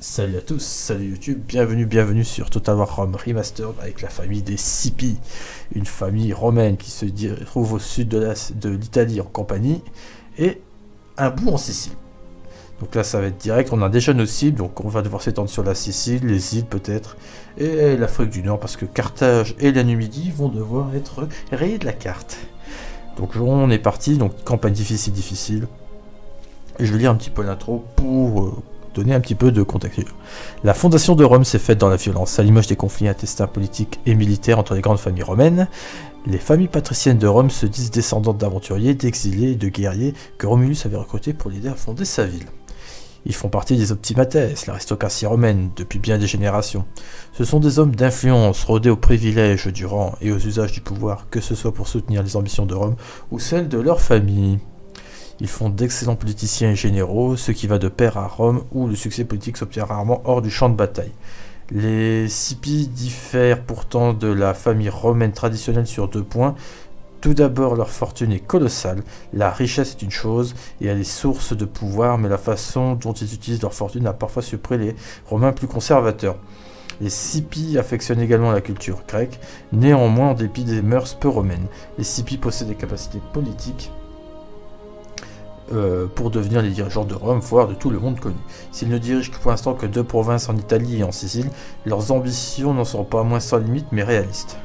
Salut à tous, salut YouTube, bienvenue sur Total War Rome Remastered avec la famille des Scipi, une famille romaine qui se trouve au sud de l'Italie en Campanie et un bout en Sicile. Donc là ça va être direct, on a déjà nos cibles, donc on va devoir s'étendre sur la Sicile, les îles peut-être, et l'Afrique du Nord parce que Carthage et la Numidie vont devoir être rayés de la carte. Donc on est parti, donc campagne difficile, et je vais lire un petit peu l'intro pour donner un petit peu de contexte. La fondation de Rome s'est faite dans la violence, à l'image des conflits intestins politiques et militaires entre les grandes familles romaines. Les familles patriciennes de Rome se disent descendantes d'aventuriers, d'exilés et de guerriers que Romulus avait recrutés pour l'aider à fonder sa ville. Ils font partie des optimates, l'aristocratie romaine, depuis bien des générations. Ce sont des hommes d'influence, rodés aux privilèges du rang et aux usages du pouvoir, que ce soit pour soutenir les ambitions de Rome ou celles de leur famille. Ils font d'excellents politiciens et généraux, ce qui va de pair à Rome, où le succès politique s'obtient rarement hors du champ de bataille. Les Scipi diffèrent pourtant de la famille romaine traditionnelle sur deux points. Tout d'abord, leur fortune est colossale. La richesse est une chose, et elle est source de pouvoir, mais la façon dont ils utilisent leur fortune a parfois surpris les Romains plus conservateurs. Les Scipi affectionnent également la culture grecque, néanmoins en dépit des mœurs peu romaines. Les Scipi possèdent des capacités politiques pour devenir les dirigeants de Rome, voire de tout le monde connu. S'ils ne dirigent pour l'instant que deux provinces en Italie et en Sicile, leurs ambitions n'en seront pas moins sans limite mais réalistes.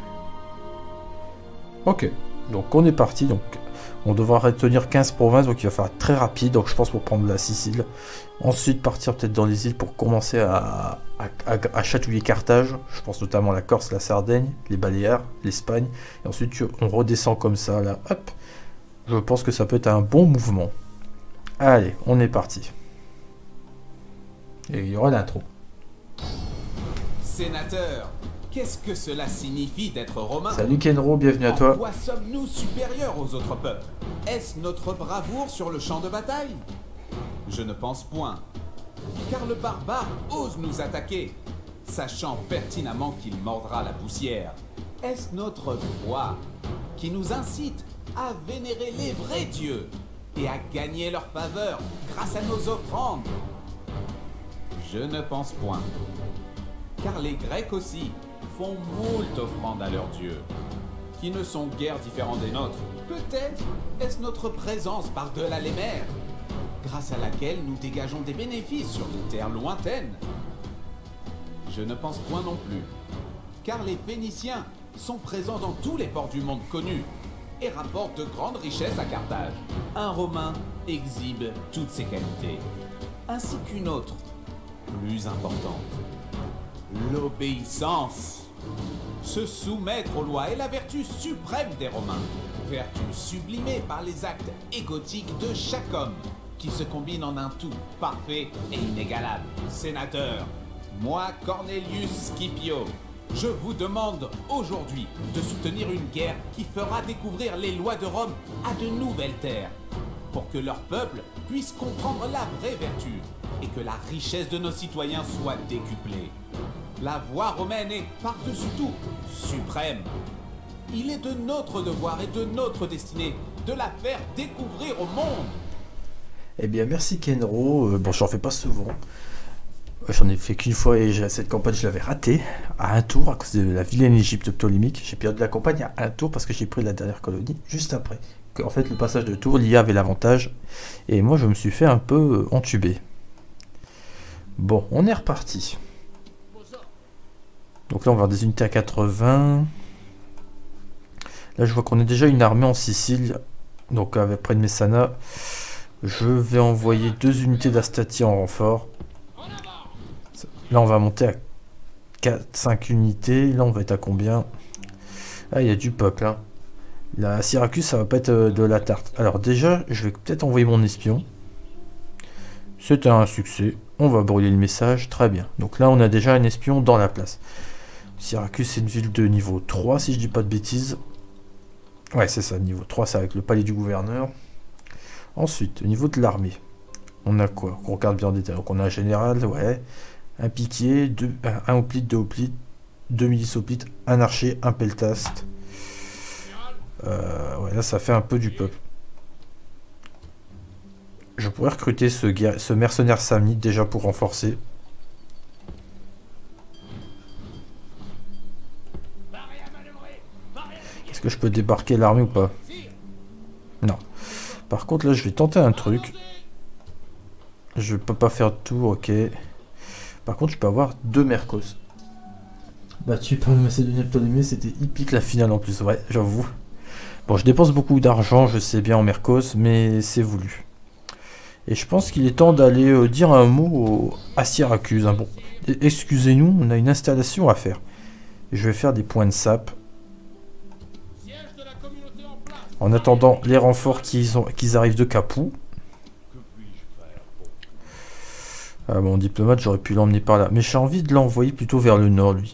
Ok, donc on est parti, donc on devra retenir 15 provinces, donc il va falloir être très rapide, donc je pense pour prendre la Sicile, ensuite partir peut-être dans les îles pour commencer à chatouiller Carthage, je pense notamment à la Corse, la Sardaigne, les Baléares, l'Espagne, et ensuite on redescend comme ça, là, hop, je pense que ça peut être un bon mouvement. Allez, on est parti. Et il y aura l'intro. Sénateur, qu'est-ce que cela signifie d'être romain? Salut Kenro, bienvenue à toi. En quoi sommes-nous supérieurs aux autres peuples? Est-ce notre bravoure sur le champ de bataille? Je ne pense point. Car le barbare ose nous attaquer, sachant pertinemment qu'il mordra la poussière. Est-ce notre foi qui nous incite à vénérer les vrais dieux et à gagner leur faveur grâce à nos offrandes? Je ne pense point. Car les Grecs aussi font moult offrandes à leurs dieux, qui ne sont guère différents des nôtres. Peut-être est-ce notre présence par-delà les mers, grâce à laquelle nous dégageons des bénéfices sur des terres lointaines. Je ne pense point non plus. Car les Phéniciens sont présents dans tous les ports du monde connus et rapporte de grandes richesses à Carthage. Un Romain exhibe toutes ses qualités, ainsi qu'une autre, plus importante, l'obéissance. Se soumettre aux lois est la vertu suprême des Romains, vertu sublimée par les actes égotiques de chaque homme, qui se combine en un tout parfait et inégalable. Sénateur, moi Cornelius Scipio, je vous demande aujourd'hui de soutenir une guerre qui fera découvrir les lois de Rome à de nouvelles terres, pour que leur peuple puisse comprendre la vraie vertu et que la richesse de nos citoyens soit décuplée. La voie romaine est, par-dessus tout, suprême. Il est de notre devoir et de notre destinée de la faire découvrir au monde. Eh bien merci Kenro, bon j'en fais pas souvent. J'en ai fait qu'une fois et cette campagne je l'avais ratée à un tour à cause de la vilaine Égypte ptolémique. J'ai perdu la campagne à un tour parce que j'ai pris la dernière colonie juste après. En fait le passage de tour, l'IA avait l'avantage et moi je me suis fait un peu entuber. Bon, on est reparti. Donc là on va avoir des unités à 80. Là je vois qu'on a déjà une armée en Sicile, donc avec près de Messana. Je vais envoyer 2 unités d'Astati en renfort. Là, on va monter à 5 unités. Là, on va être à combien? Ah, il y a du peuple. Hein. La Syracuse, ça va pas être de la tarte. Alors déjà, je vais peut-être envoyer mon espion. C'était un succès. On va brûler le message. Très bien. Donc là, on a déjà un espion dans la place. Syracuse, c'est une ville de niveau 3, si je dis pas de bêtises. Ouais, c'est ça. Niveau 3, c'est avec le palais du gouverneur. Ensuite, au niveau de l'armée, on a quoi? On regarde bien en détail. Donc on a un général, ouais. Un piquier, un hoplite, 2 hoplites, 2 milices hoplites, un archer, un peltaste. Ouais, là ça fait un peu du peuple. Je pourrais recruter ce mercenaire samnite déjà pour renforcer. Est-ce que je peux débarquer l'armée ou pas? Non. Par contre, là, je vais tenter un truc. Je peux pas faire de tour, ok. Par contre, je peux avoir 2 Mercos. Battu par le Macédonien Ptolémée, c'était hippique la finale en plus, ouais, j'avoue. Bon, je dépense beaucoup d'argent, je sais bien, en Mercos, mais c'est voulu. Et je pense qu'il est temps d'aller dire un mot à Syracuse. Hein. Bon, excusez-nous, on a une installation à faire. Je vais faire des points de sap. En attendant les renforts qu'ils arrivent de Capoue. Ah, mon diplomate, j'aurais pu l'emmener par là. Mais j'ai envie de l'envoyer plutôt vers le nord, lui.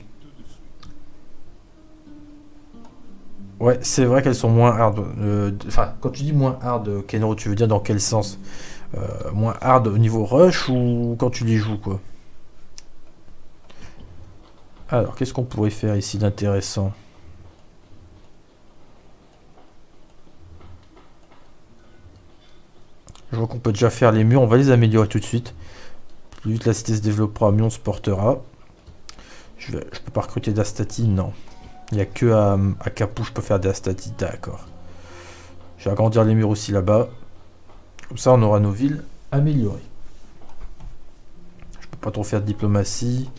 Ouais, c'est vrai qu'elles sont moins hard. Enfin, quand tu dis moins hard, Kenro, tu veux dire dans quel sens? Moins hard au niveau rush ou quand tu les joues, quoi? Alors, qu'est-ce qu'on pourrait faire ici d'intéressant? Je vois qu'on peut déjà faire les murs. On va les améliorer tout de suite. Plus vite la cité se développera, mieux on se portera. Je peux pas recruter d'Astati, non. Il n'y a que à Capoue je peux faire d'Astati, d'accord. Je vais agrandir les murs aussi là-bas. Comme ça on aura nos villes améliorées. Je peux pas trop faire de diplomatie.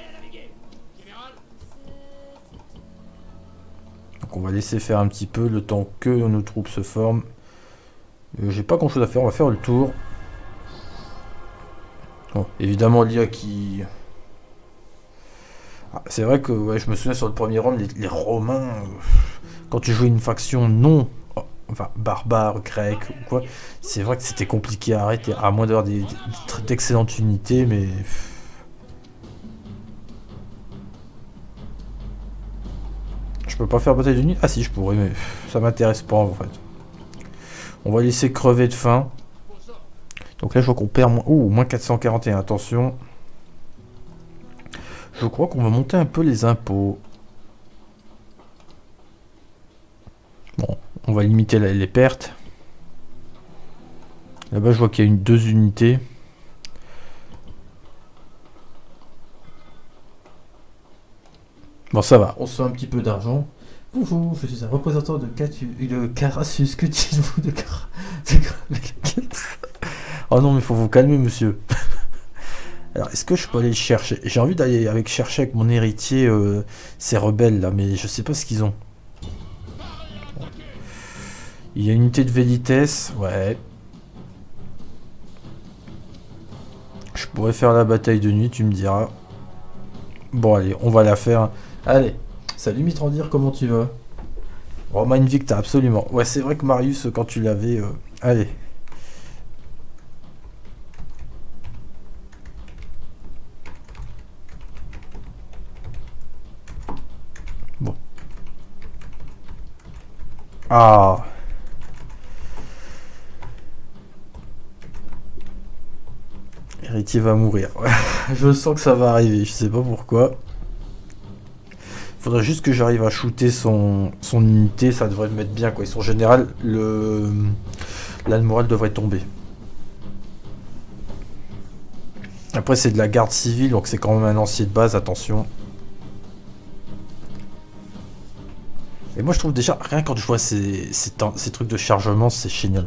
Donc on va laisser faire un petit peu le temps que nos troupes se forment. J'ai pas grand chose à faire, on va faire le tour. Bon, évidemment l'IA qui... Ah, c'est vrai que ouais, je me souviens sur le premier round, les Romains, quand tu jouais une faction non, enfin barbare, grec ou quoi, c'est vrai que c'était compliqué à arrêter, à moins d'avoir d'excellentes unités, mais... Je peux pas faire bataille de nuit? Ah si, je pourrais, mais ça m'intéresse pas en fait. On va laisser crever de faim. Donc là, je vois qu'on perd moins... Ouh, moins 441, attention. Je crois qu'on va monter un peu les impôts. Bon, on va limiter les pertes. Là-bas, je vois qu'il y a 2 unités. Bon, ça va. On se fait un petit peu d'argent. Bonjour, je suis un représentant de Carassus. Que dites-vous de Oh non, mais il faut vous calmer, monsieur. Alors, est-ce que je peux aller le chercher? J'ai envie d'aller chercher avec mon héritier ces rebelles là, mais je sais pas ce qu'ils ont. Il y a une unité de Vélites, ouais. Je pourrais faire la bataille de nuit, tu me diras. Bon, allez, on va la faire. Allez, salut Mitrandir, comment tu vas? Roma Invicta, absolument. Ouais, c'est vrai que Marius, quand tu l'avais... Allez. Bon. Ah. Héritier va mourir. Je sens que ça va arriver, je sais pas pourquoi. Faudrait juste que j'arrive à shooter son unité, ça devrait me mettre bien quoi. Et son général, l'almoral devrait tomber. Après c'est de la garde civile, donc c'est quand même un ancien de base, attention. Et moi je trouve déjà, rien quand je vois ces trucs de chargement, c'est génial.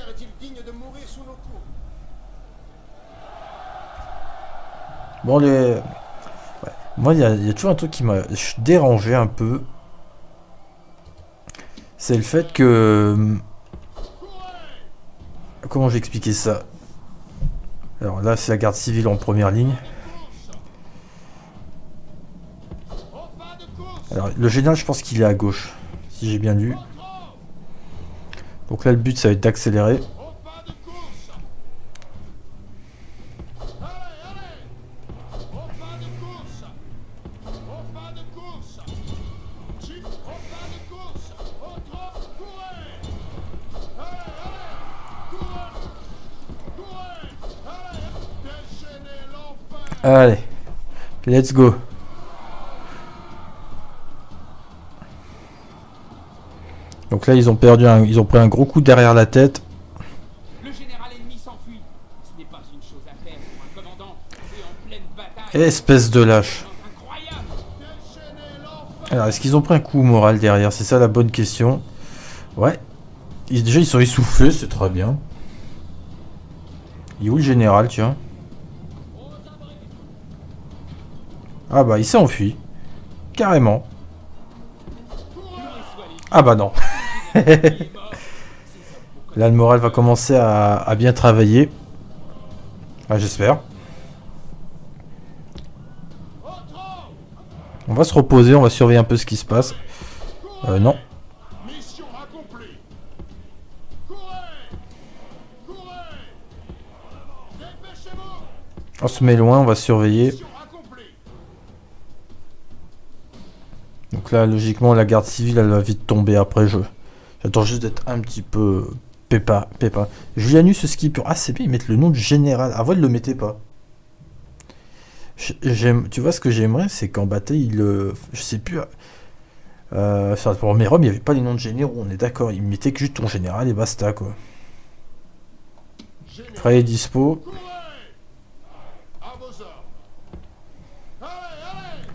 Bon les... Ouais. Moi il y a toujours un truc qui m'a dérangé un peu. C'est le fait que... Comment j'ai expliqué ça? Alors là c'est la garde civile en première ligne. Alors le général je pense qu'il est à gauche, si j'ai bien lu. Donc là le but ça va être d'accélérer. Allez, let's go. Donc là ils ont perdu ils ont pris un gros coup derrière la tête. Le général ennemi s'enfuit. Ce n'est pas une chose à faire pour un commandant. Et en pleine bataille. Espèce de lâche. Alors, est-ce qu'ils ont pris un coup moral derrière? C'est ça la bonne question. Ouais. Déjà, ils sont essoufflés, c'est très bien. Il est où le général, tiens? Ah bah, il s'est enfui. Carrément. Ah bah non. Là, le moral va commencer à bien travailler. Ah, j'espère. On va se reposer, on va surveiller un peu ce qui se passe. Non. Mission accomplie. Courez. Courez. Dépêchez-vous. On se met loin, on va surveiller. Mission accomplie. Donc là, logiquement, la garde civile, elle va vite tomber après. J'attends juste d'être un petit peu pépa. Julianus Skipper. Ah, c'est bien, ils mettent le nom du général. Avant, ils le mettaient pas. Tu vois, ce que j'aimerais, c'est qu'en bataille, je sais plus. Sur le premier Rome, il n'y avait pas les noms de généraux, on est d'accord. Ils mettaient que juste ton général et basta, quoi. Frey est dispo. Courez. À vos ordres. Allez, allez.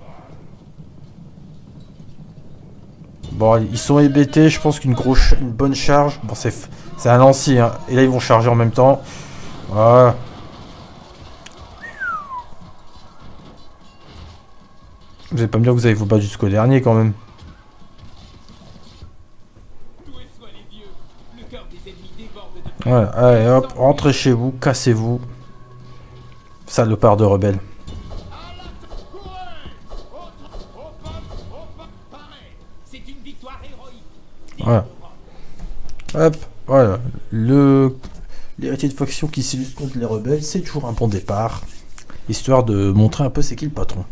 Bon, ils sont hébétés, je pense qu'une bonne charge. Bon, c'est un lancier, hein. Et là, ils vont charger en même temps. Voilà. Vous allez pas me dire que vous allez vous battre jusqu'au dernier, quand même. Doués soient les dieux. Le cœur des ennemis déborde de Voilà, allez, hop, rentrez chez vous, cassez-vous. Salopard de rebelle. C'est une victoire héroïque. Voilà. Hop, voilà. L'héritier de faction qui s'illustre contre les rebelles, c'est toujours un bon départ. Histoire de montrer un peu c'est qui le patron.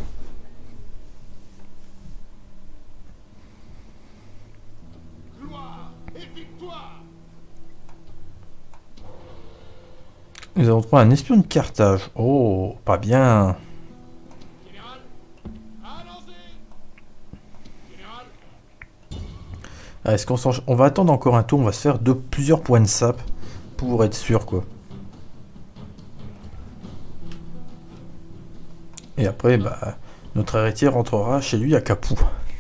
Gloire et victoire. Nous avons trouvé un espion de Carthage. Oh, pas bien. Général. Allons-y. Général. Ah, est-ce on va attendre encore un tour, on va se faire plusieurs points de sap pour être sûr, quoi. Et après, bah, notre héritier rentrera chez lui à Capoue.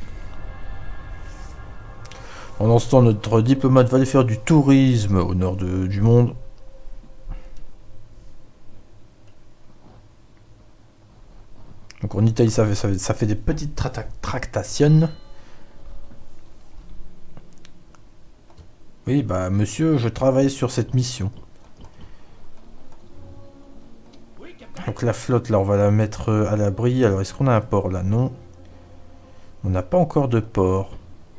Pendant ce temps, notre diplomate va aller faire du tourisme au nord du monde. Donc en Italie, ça fait des petites tractations. Oui, bah monsieur, je travaille sur cette mission. Donc la flotte, là, on va la mettre à l'abri. Alors, est-ce qu'on a un port, là? Non. On n'a pas encore de port.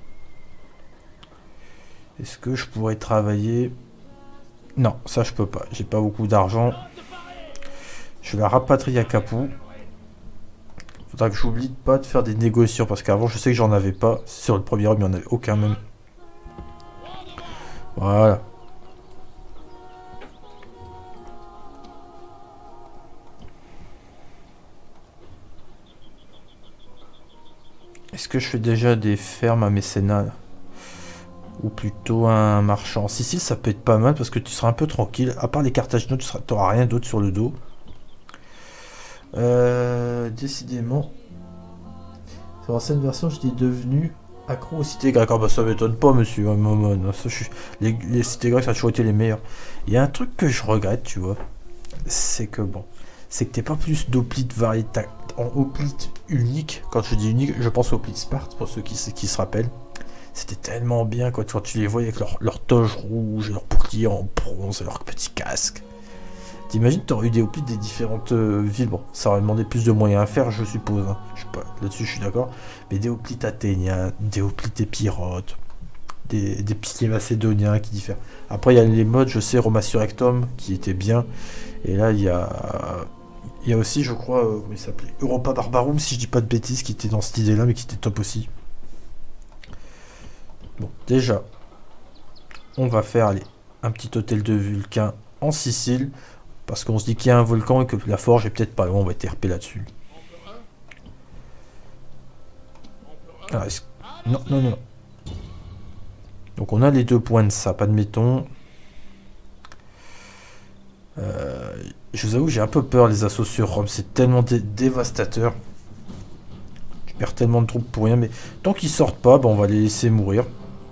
Est-ce que je pourrais travailler? Non, ça, je peux pas. J'ai pas beaucoup d'argent. Je la rapatrie à Capoue. Faudra que j'oublie pas de faire des négociations. Parce qu'avant, je sais que j'en avais pas. Sur le premier homme, il n'y en avait aucun même. Voilà. Est-ce que je fais déjà des fermes à mécénat? Ou plutôt un marchand? Sicile, ça peut être pas mal parce que tu seras un peu tranquille. À part les Carthaginois, tu n'auras rien d'autre sur le dos. Décidément. Sur l'ancienne version, j'étais devenu accro aux cités grecques. Ah bah ça m'étonne pas, monsieur. Les cités grecques, ça a toujours été les meilleures. Il y a un truc que je regrette, tu vois. C'est que bon. C'est que t'es pas plus d'hoplites variés. En hoplite unique. Quand je dis unique, je pense aux hoplites Sparte, pour ceux qui se rappellent. C'était tellement bien quand tu les voyais avec leur toge rouge, leur bouclier en bronze, leur petit casque. T'imagines, t'aurais eu des hoplites des différentes villes. Bon, ça aurait demandé plus de moyens à faire, je suppose. Hein. Je sais pas, là-dessus, je suis d'accord. Mais des hoplites athéniens, des hoplites épirotes, des piliers macédoniens qui diffèrent. Après, il y a les modes, je sais, Roma Surrectum, qui étaient bien. Et là, il y a aussi, je crois, comment il s'appelait, Europa Barbarum, si je dis pas de bêtises, qui était dans cette idée-là, mais qui était top aussi. Bon, déjà, on va faire, allez, un petit hôtel de Vulcain en Sicile, parce qu'on se dit qu'il y a un volcan et que la forge est peut-être pas loin, on va être RP là-dessus. Ah, non, non, non. Donc on a les 2 points de sap, admettons. Je vous avoue, j'ai un peu peur les assauts sur Rome, c'est tellement dévastateur. perd tellement de troupes pour rien, mais tant qu'ils sortent pas, bah, on va les laisser mourir.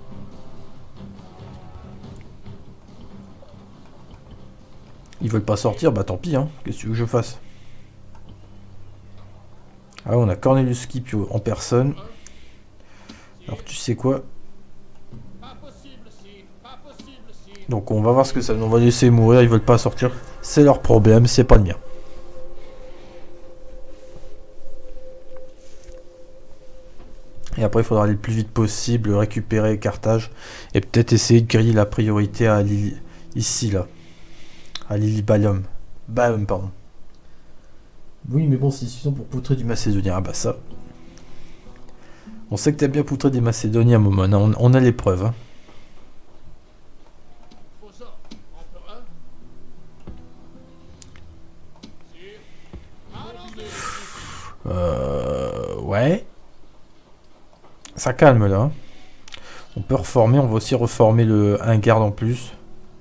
Ils veulent pas sortir, bah tant pis, hein. Qu'est-ce que tu veux que je fasse? Ah, on a Cornelius Scipio en personne. Alors tu sais quoi? Donc on va voir ce que ça donne. On va laisser mourir, ils veulent pas sortir. C'est leur problème, c'est pas le mien. Et après il faudra aller le plus vite possible, récupérer Carthage. Et peut-être essayer de griller la priorité à ici là. À Lilybalium. Baum, pardon. Oui mais bon c'est suffisant pour poutrer du macédonien. Ah bah ça. On sait que t'aimes bien poutrer des macédoniens, Momon. On a les preuves. Hein. Ouais. Ça calme là. Hein. On peut reformer. On va aussi reformer un garde en plus.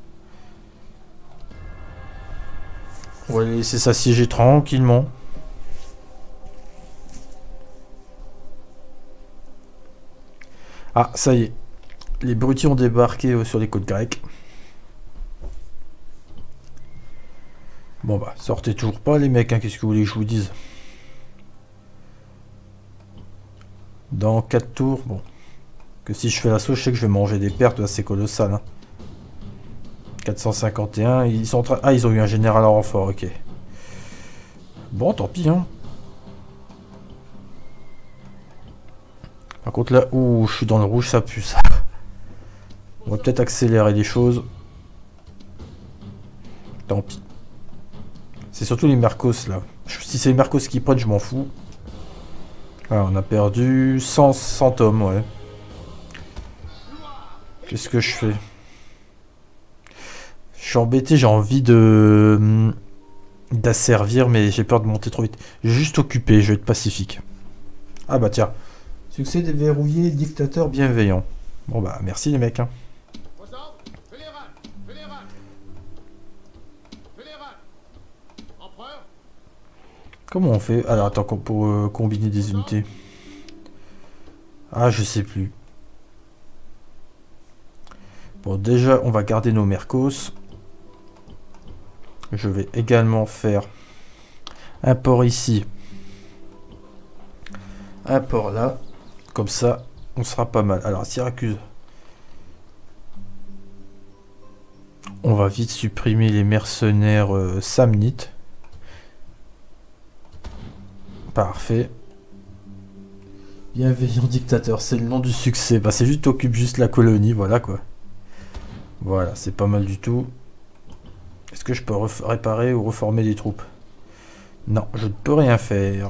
On va les laisser s'assiéger tranquillement. Ah, ça y est. Les Brutis ont débarqué sur les côtes grecques. Bon bah, sortez toujours pas les mecs, hein, qu'est-ce que vous voulez que je vous dise? Dans 4 tours, bon. Que si je fais l'assaut, je sais que je vais manger des pertes assez colossales. Hein. 451, ils sont en train... Ah, ils ont eu un général en renfort, ok. Bon, tant pis, hein. Par contre, là où je suis dans le rouge, ça pue, ça. On va peut-être accélérer les choses. Tant pis. C'est surtout les Mercos, là. Si c'est les Mercos qui prennent, je m'en fous. Ah, on a perdu 100 hommes, ouais. Qu'est-ce que je fais? Je suis embêté, j'ai envie d'asservir, mais j'ai peur de monter trop vite. Je vais juste occuper, je vais être pacifique. Ah bah tiens. Succès déverrouillé, dictateur bienveillant. Bon bah merci les mecs. Hein. Comment on fait? Alors attends, pour combiner des unités. Ah je sais plus. Bon déjà on va garder nos Mercos. Je vais également faire un port ici. Un port là. Comme ça, on sera pas mal. Alors, Syracuse. On va vite supprimer les mercenaires samnites. Parfait. Bienveillant dictateur, c'est le nom du succès. Bah, c'est juste occupe juste la colonie, voilà quoi. Voilà, c'est pas mal du tout. Est-ce que je peux réparer ou reformer les troupes? Non, je ne peux rien faire.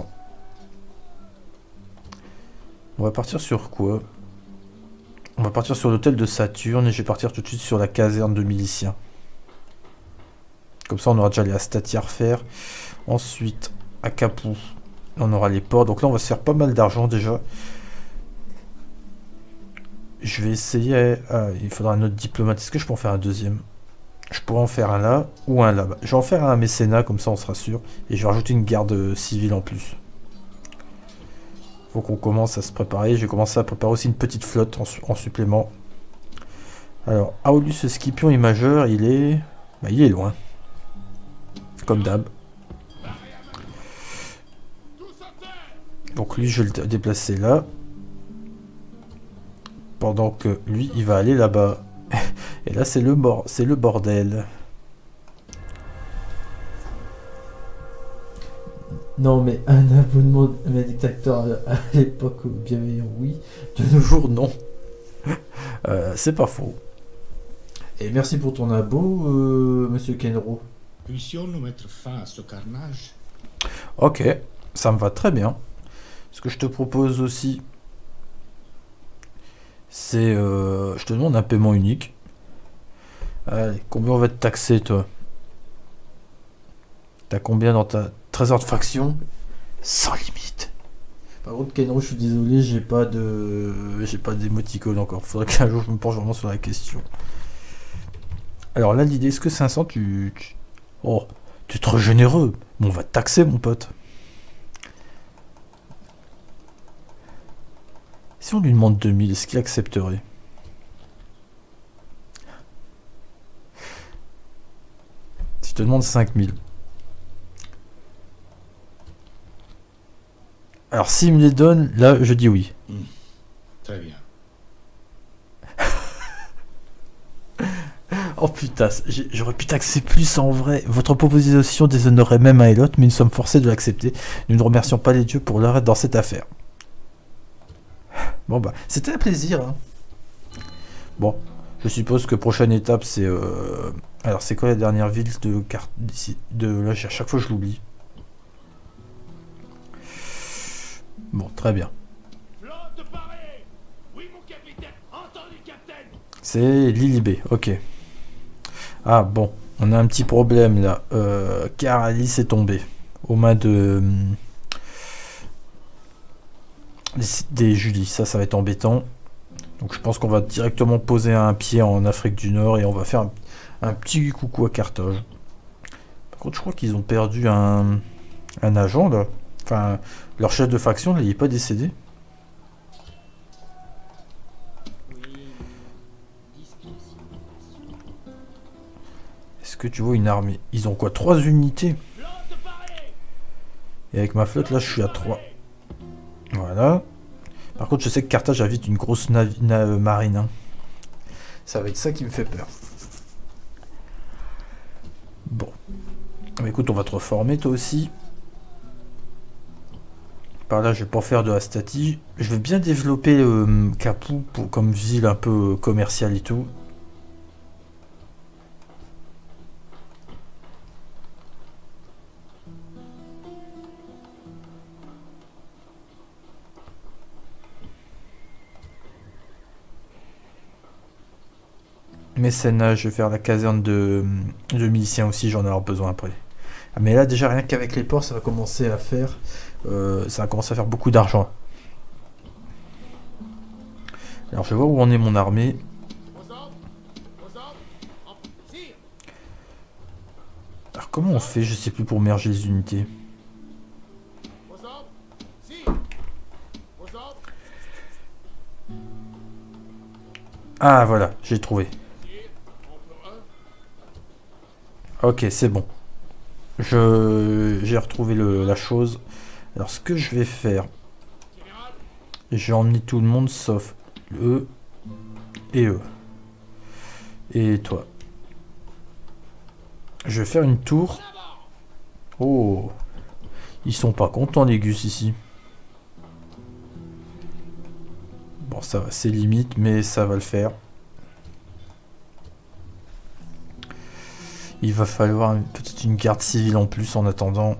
On va partir sur quoi? On va partir sur l'hôtel de Saturne et je vais partir tout de suite sur la caserne de miliciens. Comme ça on aura déjà les Astati à refaire. Ensuite, à Capoue, on aura les ports. Donc là on va se faire pas mal d'argent déjà. Je vais essayer... Ah, il faudra un autre diplomate. Est-ce que je peux en faire un deuxième? Je pourrais en faire un là ou un là-bas. Je vais en faire un mécénat, comme ça on sera sûr. Et je vais rajouter une garde civile en plus. Faut qu'on commence à se préparer. Je vais commencer à préparer aussi une petite flotte en supplément. Alors, Aulus Scipion est majeur. Il est... Bah, il est loin. Comme d'hab. Donc lui, je vais le déplacer là. Pendant que lui, il va aller là-bas. Et là, c'est le bordel. Non, mais un abonnement de dictateur à l'époque bienveillant, oui. De nos jours, non. C'est pas faux. Et merci pour ton abo, monsieur Kenro. Puissions-nous mettre fin à ce carnage? Ok, ça me va très bien. Ce que je te propose aussi, c'est... je te demande un paiement unique. Allez, combien on va te taxer, toi? T'as combien dans ta trésor de faction? Sans limite. Par contre, Kenro, je suis désolé, j'ai pas d'émoticône encore. Faudrait qu'un jour je me penche vraiment sur la question. Alors là, l'idée, est-ce que 500, Oh, tu es trop généreux. Bon, on va te taxer, mon pote. Si on lui demande 2000, est-ce qu'il accepterait? Si je te demande 5000. Alors s'il me les donne, là je dis oui. Très bien. Oh putain, j'aurais pu taxer plus en vrai. Votre proposition déshonorerait même un et l'autre, mais nous sommes forcés de l'accepter. Nous ne remercions pas les dieux pour leur aide dans cette affaire. Bon bah, c'était un plaisir. Hein. Bon, je suppose que prochaine étape c'est... Alors c'est quoi la dernière ville de carte d'ici de... Là, à chaque fois je l'oublie. Bon, très bien. Flotte parée. Oui, mon capitaine. Entendu, capitaine. C'est Lilibé, ok. Ah bon, on a un petit problème là. Car Alice est tombée aux mains de... des Julie. Ça va être embêtant. Donc je pense qu'on va directement poser un pied en Afrique du Nord et on va faire un petit coucou à Carthage. Par contre, je crois qu'ils ont perdu un agent là. Enfin, leur chef de faction, là, il n'est pas décédé. Est-ce que tu vois une armée? Ils ont quoi? 3 unités? Et avec ma flotte, là, je suis à 3. Voilà. Par contre, je sais que Carthage a vite une grosse marine. Hein. Ça va être ça qui me fait peur. Bon. Bah, écoute, on va te reformer, toi aussi. Par là, je vais pas faire de la statie. Je veux bien développer Capoue comme ville un peu commerciale et tout. Mécénat, je vais faire la caserne de miliciens aussi, j'en aurai besoin après. Ah, mais là, déjà, rien qu'avec les ports, ça va commencer à faire... ça va commencer à faire beaucoup d'argent. Alors, je vais voir où en est mon armée. Alors, comment on fait? Je sais plus pour merger les unités. Ah, voilà, j'ai trouvé. Ok, c'est bon. J'ai retrouvé la chose. Alors, ce que je vais faire... Je vais emmener tout le monde sauf eux et eux. Et toi. Je vais faire une tour. Oh. Ils sont pas contents, les gus, ici. Bon, ça va, c'est limite, mais ça va le faire. Il va falloir peut-être une garde civile en plus en attendant.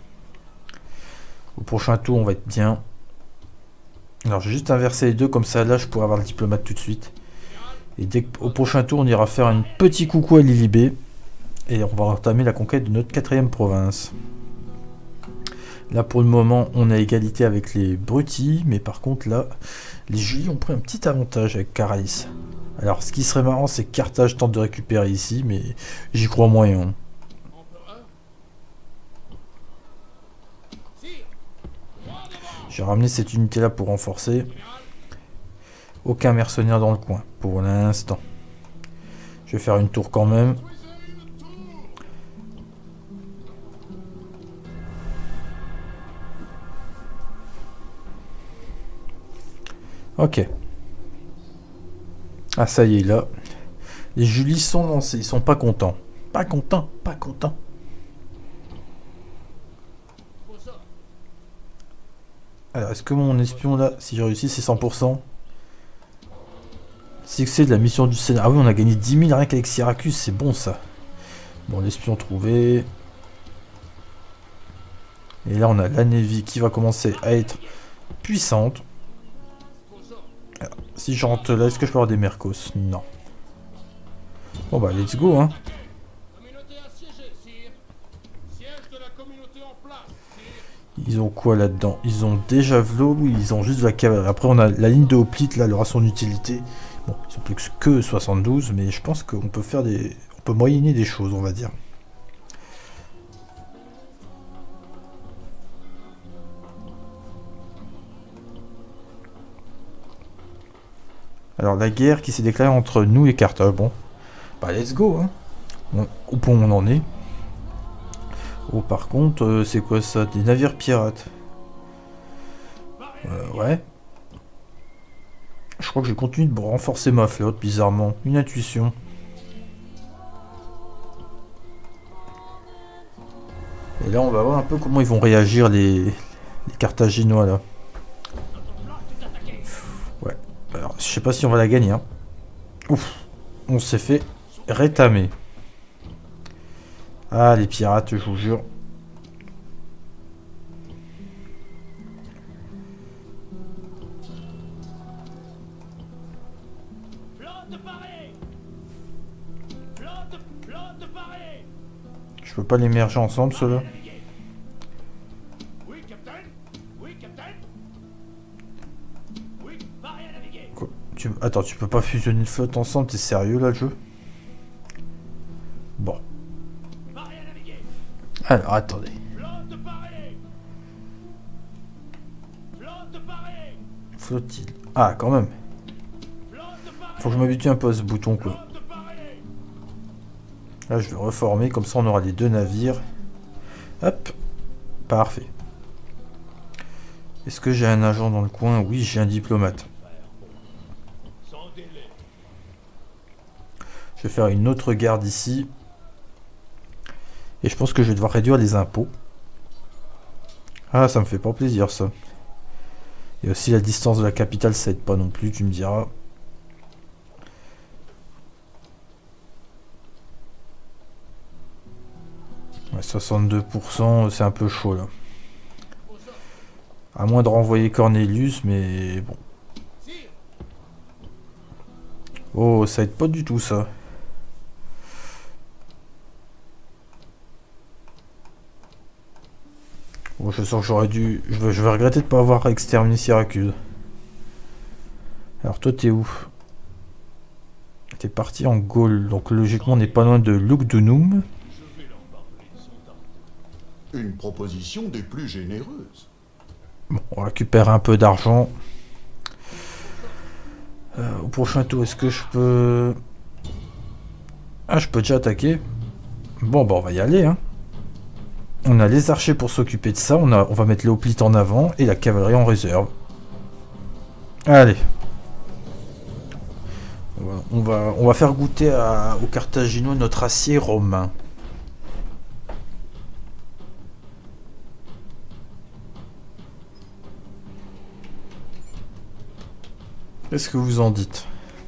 Au prochain tour, on va être bien. Alors, j'ai juste inversé les deux, comme ça, là, je pourrais avoir le diplomate tout de suite. Et dès qu'au prochain tour, on ira faire un petit coucou à Lilibé. Et on va entamer la conquête de notre 4e province. Là, pour le moment, on a égalité avec les Brutis. Mais par contre, là, les Julie ont pris un petit avantage avec Caraïs. Alors, ce qui serait marrant, c'est que Carthage tente de récupérer ici, mais j'y crois moyen. J'ai ramené cette unité-là pour renforcer. Aucun mercenaire dans le coin, pour l'instant. Je vais faire une tour quand même. Ok. Ah, ça y est, là. Les Julie sont lancés, ils sont pas contents. Pas contents, pas contents. Alors, est-ce que mon espion, là, si j'ai réussi, c'est 100%? Succès de la mission du Sénat. Ah oui, on a gagné 10 000 rien qu'avec Syracuse, c'est bon, ça. Bon, l'espion trouvé. Et là, on a la Navy qui va commencer à être puissante. Alors, si je rentre là, est-ce que je peux avoir des Mercos? Non. Bon bah, let's go, hein. Ils ont quoi là-dedans? Ils ont déjà Vlo ou ils ont juste de la cavalerie? Après, on a la ligne de hoplite, là, elle aura son utilité. Bon, ils sont plus que 72, mais je pense qu'on peut faire des... On peut moyenner des choses, on va dire. Alors, la guerre qui s'est déclarée entre nous et Carthage. Bon, bah let's go, hein. Bon, au point où on en est. Oh, par contre, c'est quoi ça? Des navires pirates. Ouais. Je crois que je continue de renforcer ma flotte, bizarrement. Une intuition. Et là, on va voir un peu comment ils vont réagir, les Carthaginois, là. Ouais. Alors, je sais pas si on va la gagner, hein. Ouf. On s'est fait rétamer. Ah, les pirates, je vous jure. Je peux pas les merger ensemble, ceux-là. Oui, capitaine. Oui, capitaine. Oui, pareil à naviguer. Quoi? Attends, tu peux pas fusionner une flotte ensemble, t'es sérieux là, le jeu? Bon. Pareil à naviguer. Alors, attendez. Flotte parée. Flotte parée. Flottille. Ah, quand même. Flotte parée. Faut que je m'habitue un peu à ce bouton, quoi. Flotte parée. Là, je vais reformer, comme ça on aura les deux navires. Hop. Parfait. Est-ce que j'ai un agent dans le coin? Oui, j'ai un diplomate. Sans délai. Je vais faire une autre garde ici. Et je pense que je vais devoir réduire les impôts. Ah, ça me fait pas plaisir, ça. Et aussi la distance de la capitale, ça aide pas non plus, tu me diras. Ouais, 62%, c'est un peu chaud, là. À moins de renvoyer Cornelius, mais bon. Oh, ça aide pas du tout, ça. Bon, je sens que j'aurais dû... Je vais regretter de ne pas avoir exterminé Syracuse. Alors, toi, t'es où? T'es parti en Gaule, donc logiquement, on n'est pas loin de Lugdunum. Une proposition des plus généreuses. Bon, on récupère un peu d'argent. Au prochain tour, est-ce que je peux... Ah, je peux déjà attaquer. Bon, bah on va y aller, hein. On a les archers pour s'occuper de ça. On va mettre les hoplites en avant et la cavalerie en réserve. Allez. On va faire goûter aux Carthaginois notre acier romain. Qu'est-ce que vous en dites?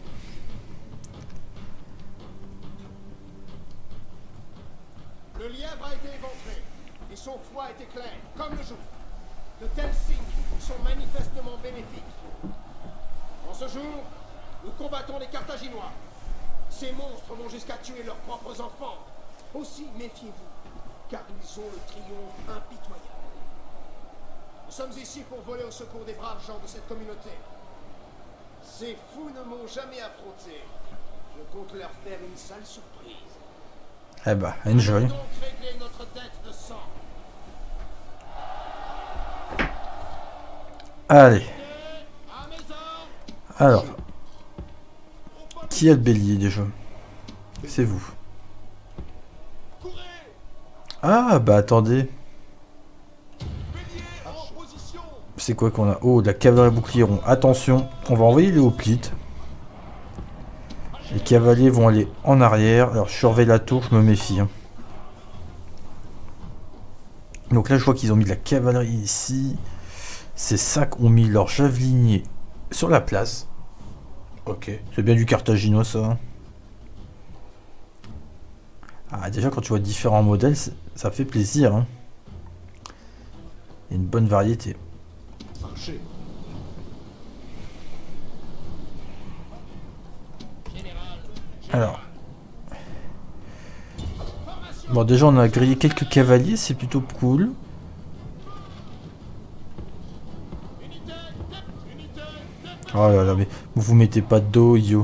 Le lièvre a été éventré, et son foie a été clair, comme le jour. De tels signes sont manifestement bénéfiques. En ce jour, nous combattons les Carthaginois. Ces monstres vont jusqu'à tuer leurs propres enfants. Aussi, méfiez-vous, car ils ont le triomphe impitoyable. Nous sommes ici pour voler au secours des braves gens de cette communauté. Ces fous ne m'ont jamais affronté. Je compte leur faire une sale surprise. Eh bah, enjoy. Donc régler notre dette de sang. Allez. À mes ordres. Alors. Qui a le bélier déjà? C'est vous. Ah, bah attendez. C'est quoi qu'on a? Oh, de la cavalerie bouclier-rond. Attention, on va envoyer les hoplites. Les cavaliers vont aller en arrière. Alors, je surveille la tour, je me méfie. Hein. Donc là, je vois qu'ils ont mis de la cavalerie ici. Ces sacs ont mis leurs javeliniers sur la place. Ok, c'est bien du carthaginois, ça. Ah, déjà, quand tu vois différents modèles, ça fait plaisir. Hein. Il y a une bonne variété. Alors. Bon, déjà, on a grillé quelques cavaliers, c'est plutôt cool. Oh là là, mais vous mettez pas de dos, yo.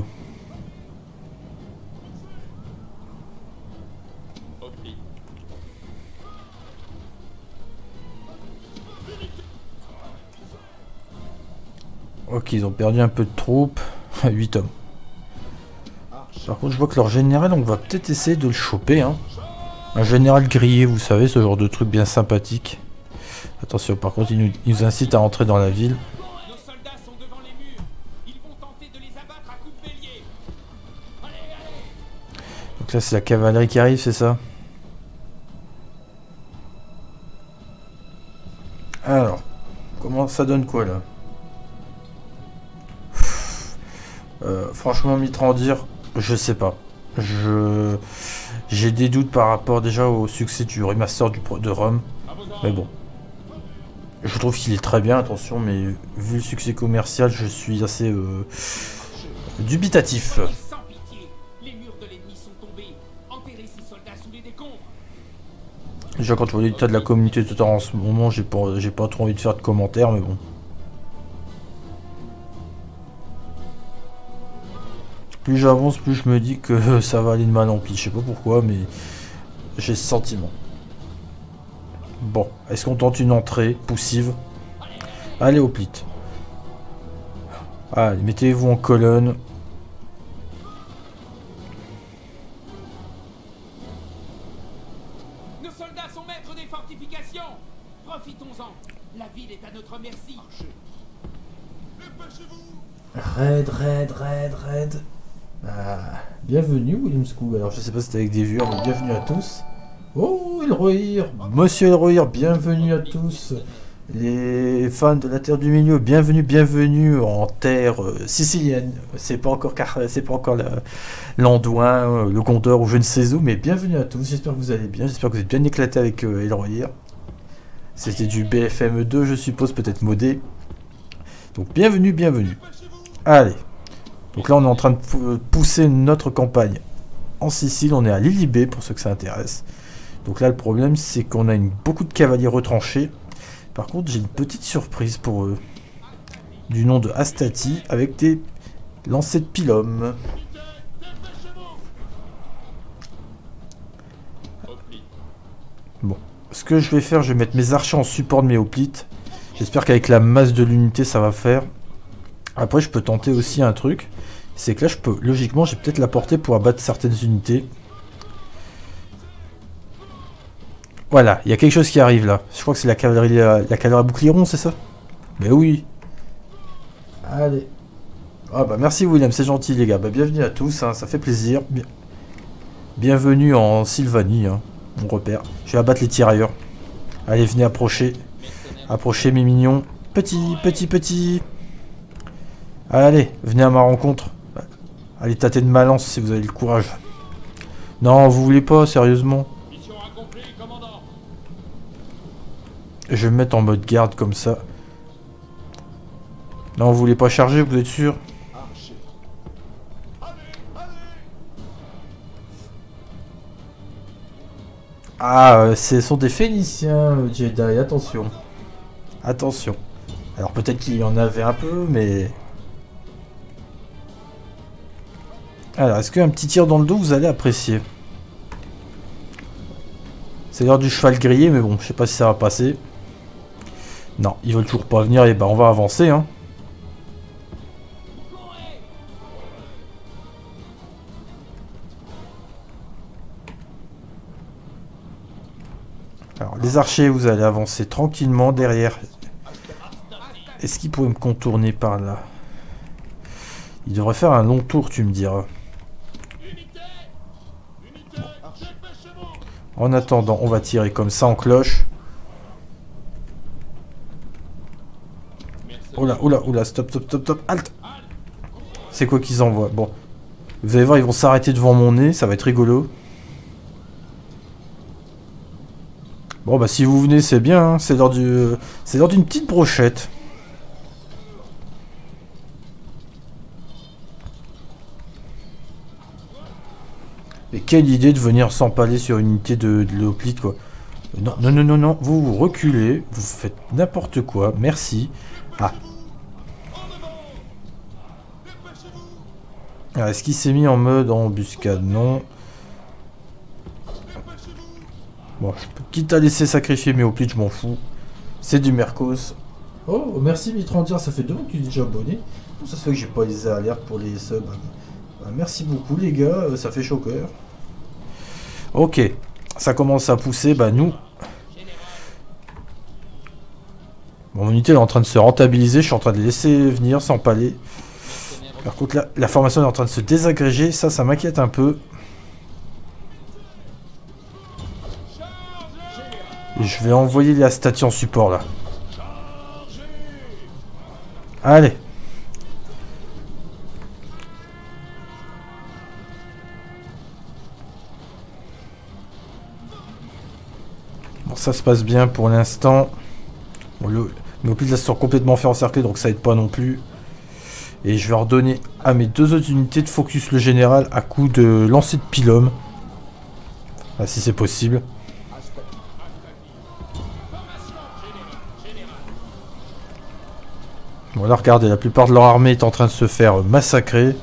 Ok, ils ont perdu un peu de troupes. 8 hommes. Par contre, je vois que leur général, on va peut-être essayer de le choper. Hein. Un général grillé, vous savez, ce genre de truc bien sympathique. Attention, par contre, il nous incite à entrer dans la ville. Nos soldats sont devant les murs. Ils vont tenter de les abattre à coups de bélier. Allez, allez. Donc là, c'est la cavalerie qui arrive, c'est ça? Alors, comment ça donne quoi, là? Franchement, Mitrandir, je sais pas. J'ai des doutes par rapport déjà au succès du remaster de Rome. Mais bon. Je trouve qu'il est très bien, attention, mais vu le succès commercial, je suis assez dubitatif. Sans pitié. Les murs de l'ennemi sont tombés. Enterrez ces soldats sous les décombres. Déjà, quand je vois l'état de la communauté tout en ce moment, j'ai pas trop envie de faire de commentaires, mais bon. Plus j'avance, plus je me dis que ça va aller de mal en pis. Je sais pas pourquoi, mais j'ai ce sentiment. Bon, est-ce qu'on tente une entrée poussive? Allez, au plit. Allez, mettez-vous en colonne. Nos soldats sont maîtres des fortifications. Profitons-en. La ville est à notre merci. Raid. Bienvenue, William School. Alors, je sais pas si c'était avec des viewers, mais bienvenue à tous. Oh, Elrohir, Monsieur Elrohir, bienvenue à tous. Les fans de la Terre du Milieu, bienvenue en terre sicilienne. C'est pas encore l'Anduin, le Gondor ou je ne sais où, mais bienvenue à tous. J'espère que vous allez bien. J'espère que vous êtes bien éclatés avec Elrohir. C'était du BFM2, je suppose, peut-être modé. Donc, bienvenue. Allez. Donc là, on est en train de pousser notre campagne en Sicile. On est à Lilibé, pour ceux que ça intéresse. Donc là, le problème, c'est qu'on a beaucoup de cavaliers retranchés. Par contre, j'ai une petite surprise pour eux. Du nom de Astati, avec des lancers de pilum. Bon. Ce que je vais faire, je vais mettre mes archers en support de mes hoplites. J'espère qu'avec la masse de l'unité, ça va faire. Après, je peux tenter aussi un truc. C'est que là, je peux, logiquement, j'ai peut-être la portée pour abattre certaines unités. Voilà, il y a quelque chose qui arrive là. Je crois que c'est la cavalerie à bouclier c'est ça? Mais oui. Allez. Ah bah merci William, c'est gentil les gars. Bah, bienvenue à tous, hein, ça fait plaisir. Bienvenue en Sylvanie, hein, mon repère. Je vais abattre les tirailleurs. Allez, venez approcher. Approchez mes mignons. Petit. Allez, venez à ma rencontre. Allez, tâtez de ma lance si vous avez le courage. Non, vous voulez pas, sérieusement. Mission accomplie, commandant. Je vais me mettre en mode garde comme ça. Non, vous voulez pas charger, vous êtes sûr? Ah, ce sont des Phéniciens, Jedi, attention. Attention. Alors peut-être qu'il y en avait un peu, mais... Alors, est-ce qu'un petit tir dans le dos, vous allez apprécier? C'est l'heure du cheval grillé, mais bon, je sais pas si ça va passer. Non, ils veulent toujours pas venir, et bah on va avancer, hein. Alors, les archers, vous allez avancer tranquillement derrière. Est-ce qu'ils pourraient me contourner par là? Il devrait faire un long tour, tu me diras. En attendant, on va tirer comme ça en cloche. Oula, stop, halt. C'est quoi qu'ils envoient? Bon, vous allez voir, ils vont s'arrêter devant mon nez, ça va être rigolo. Bon bah si vous venez, c'est bien, hein. C'est l'heure d'une petite brochette. Et quelle idée de venir s'empaler sur une unité de l'hoplite, quoi. Non, vous reculez, vous faites n'importe quoi, merci. Ah. Alors, est-ce qu'il s'est mis en mode embuscade? Non. Bon, quitte à laisser sacrifier mes hoplites, je m'en fous. C'est du Mercos. Oh, merci Mitrandir, ça fait 2 mois que tu es déjà abonné. Ça se fait que j'ai pas les alertes pour les subs. Merci beaucoup les gars, ça fait chaud au cœur. Ok, ça commence à pousser, bah nous... Bon, mon unité elle est en train de se rentabiliser, je suis en train de les laisser venir sans paler. Par contre là, la formation est en train de se désagréger, ça m'inquiète un peu. Et je vais envoyer la statue en support là. Allez. Bon, ça se passe bien pour l'instant. Bon, mes hôpitaux sont complètement fait encercler, donc ça aide pas non plus. Et je vais redonner à mes 2 autres unités de focus le général à coup de lancer de pylôme. Ah, si c'est possible. Bon là regardez, la plupart de leur armée est en train de se faire massacrer.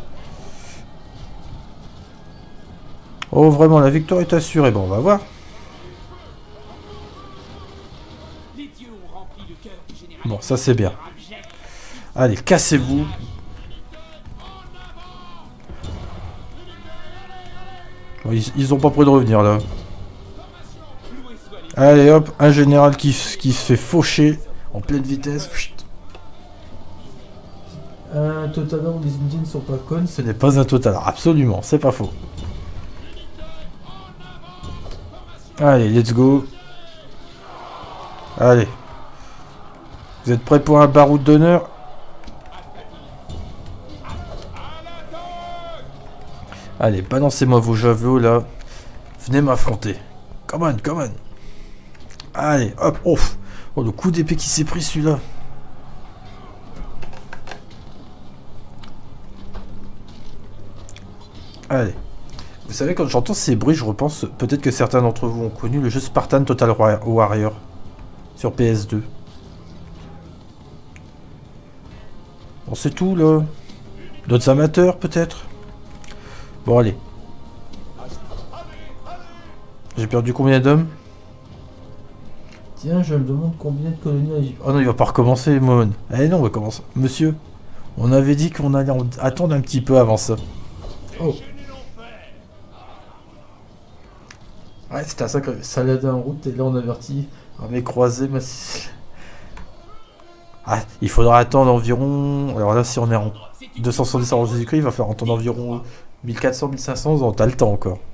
Oh vraiment, la victoire est assurée. Bon, on va voir. Bon, ça c'est bien. Allez, cassez-vous. Bon, ils ont pas près de revenir là. Allez hop, un général qui se fait faucher en pleine vitesse. Un totalard où les unités ne sont pas connes, ce n'est pas un totalard, absolument, c'est pas faux. Allez, let's go. Allez. Vous êtes prêts pour un baroud d'honneur? Allez, balancez-moi vos javelots là. Venez m'affronter. Come on, come on. Allez, hop, ouf. Oh, le coup d'épée qui s'est pris celui-là. Allez. Vous savez, quand j'entends ces bruits, je repense, peut-être que certains d'entre vous ont connu le jeu Spartan Total Warrior sur PS2. Bon, c'est tout, là. D'autres amateurs, peut-être? Bon, allez. J'ai perdu combien d'hommes? Tiens, je me demande combien de colonies... Oh non, il va pas recommencer, Momon. Allez, non, on va commencer. Monsieur, on avait dit qu'on allait attendre un petit peu avant ça. Oh. Ouais, c'était un sacré Saladin en route, et là on avertit. Armée croisée, massif. Ah, il faudra attendre environ... Alors là, si on est en 270 avant Jésus-Christ, il va falloir attendre environ 1400-1500 ans. T'as le temps encore.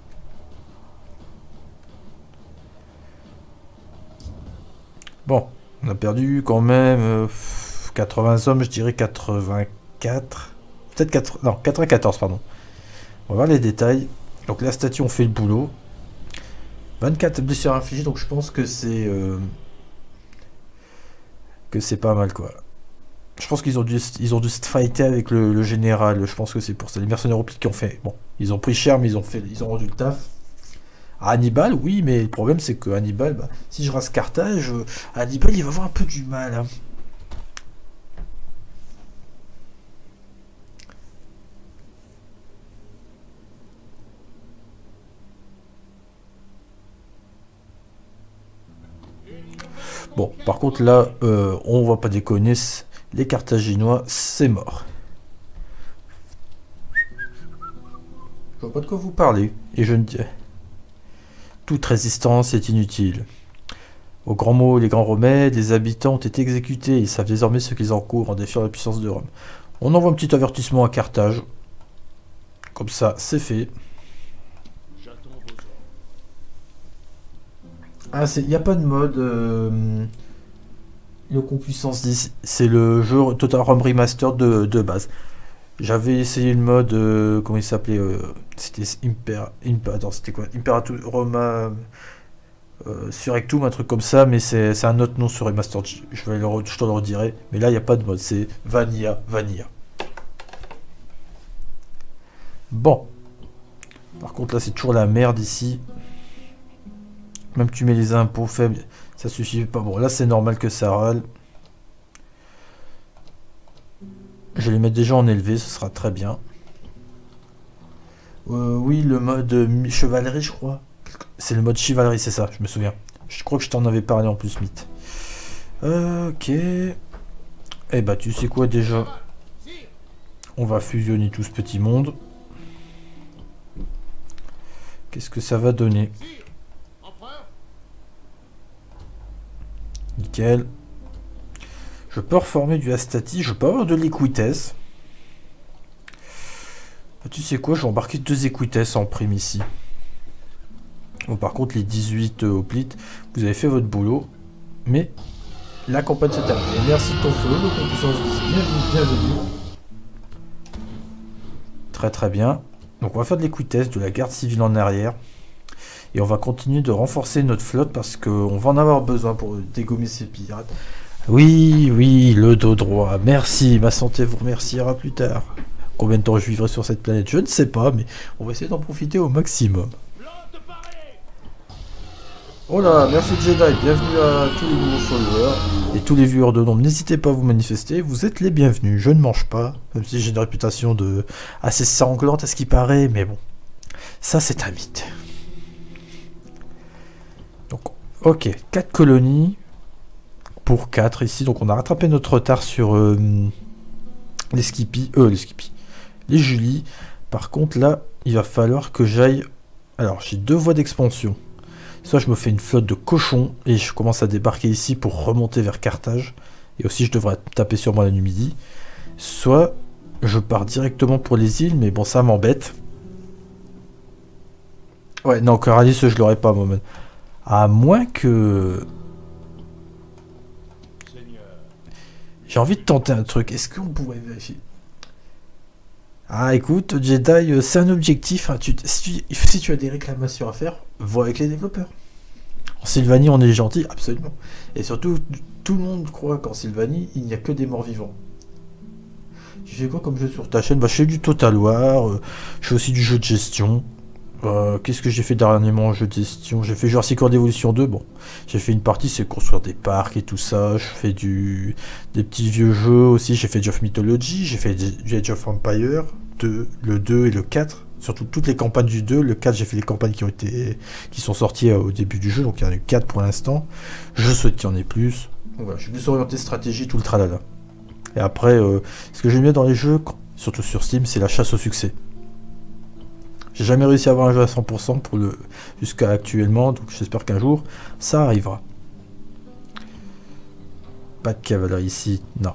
Bon, on a perdu quand même 80 hommes, je dirais 84. Peut-être 4... Non, 94, pardon. On va voir les détails. Donc la statue, on fait le boulot. 24 blessures infligées, donc je pense que c'est pas mal quoi. Je pense qu'ils ont dû se fighter avec le général. Je pense que c'est pour ça. Les mercenaires au pic qui ont fait. Bon, ils ont pris cher, mais ils ont rendu le taf. Hannibal, oui, mais le problème c'est que Hannibal, bah, si je rase Carthage, Hannibal il va avoir un peu du mal. Hein. Bon, par contre là, on va pas déconner, les Carthaginois, c'est mort. Je vois pas de quoi vous parlez, et je ne dis... Toute résistance est inutile. Aux grands mots, les grands remèdes, les habitants ont été exécutés, ils savent désormais ce qu'ils encourent en défiant la puissance de Rome. On envoie un petit avertissement à Carthage. Comme ça, c'est fait. Ah, il n'y a pas de mode. Le puissance 10, c'est le jeu Total Rome Remastered de base. J'avais essayé le mode. Comment il s'appelait c'était attends, c'était quoi Imperator Roma Surrectum, un truc comme ça, mais c'est un autre nom sur Remastered. Je te le redirai. Mais là, il n'y a pas de mode, c'est Vanilla. Bon. Par contre, là, c'est toujours la merde ici. Même tu mets les impôts faibles, ça suffit pas. Bon, là c'est normal que ça râle. Je vais les mettre déjà en élevé, ce sera très bien. Oui, le mode chevalerie, je crois. C'est le mode chevalerie, c'est ça, je me souviens. Je crois que je t'en avais parlé en plus, Mythe. Ok. Eh bah tu sais quoi déjà? On va fusionner tout ce petit monde. Qu'est-ce que ça va donner? Nickel. Je peux reformer du Astati. Je peux avoir de l'Equites. Bah, tu sais quoi? Je vais embarquer 2 Equites en prime ici. Bon, par contre, les 18 hoplites, vous avez fait votre boulot. Mais la campagne se termine. Merci de ton follow, donc on peut bienvenue. Très très bien. Donc on va faire de l'Equites, de la garde civile en arrière. Et on va continuer de renforcer notre flotte parce qu'on va en avoir besoin pour dégommer ces pirates. Oui, oui, le dos droit. Merci, ma santé vous remerciera plus tard. Combien de temps je vivrai sur cette planète? Je ne sais pas, mais on va essayer d'en profiter au maximum. Oh là, merci Jedi, bienvenue à tous les nouveaux followers et tous les viewers de nombre. N'hésitez pas à vous manifester, vous êtes les bienvenus. Je ne mange pas, même si j'ai une réputation de assez sanglante à ce qui paraît, mais bon, ça c'est un mythe. Donc, ok, 4 colonies pour 4 ici, donc on a rattrapé notre retard sur les Skippy, les Julie. Par contre là, il va falloir que j'aille. Alors, j'ai 2 voies d'expansion. Soit je me fais une flotte de cochons et je commence à débarquer ici pour remonter vers Carthage. Et aussi je devrais taper sur moi la Numidie. Soit je pars directement pour les îles, mais bon ça m'embête. Ouais, non, Coralis je l'aurais pas moi. À moins que... J'ai envie de tenter un truc. Est-ce qu'on pourrait vérifier? Ah écoute, Jedi, c'est un objectif. Hein. Si tu as des réclamations à faire, vois avec les développeurs. En Sylvanie, on est gentil, absolument. Et surtout, tout le monde croit qu'en Sylvanie, il n'y a que des morts vivants. Tu fais quoi comme jeu sur ta chaîne? Bah, je fais du Total War, je fais aussi du jeu de gestion. Qu'est-ce que j'ai fait dernièrement en jeu de gestion? J'ai fait Jurassic World Evolution 2, bon. J'ai fait une partie, c'est construire des parcs et tout ça. Je fais des petits vieux jeux aussi. J'ai fait Age of Mythology, j'ai fait du Age of Empire 2, le 2 et le 4. Surtout toutes les campagnes du 2. Le 4, j'ai fait les campagnes qui sont sorties au début du jeu. Donc il y en a eu 4 pour l'instant. Je souhaite qu'il y en ait plus. Donc, voilà, je suis plus orienté stratégie, tout le tralala. Et après, ce que j'aime bien dans les jeux, surtout sur Steam, c'est la chasse au succès. J'ai jamais réussi à avoir un jeu à 100% jusqu'à actuellement, donc j'espère qu'un jour, ça arrivera. Pas de cavalerie ici, non.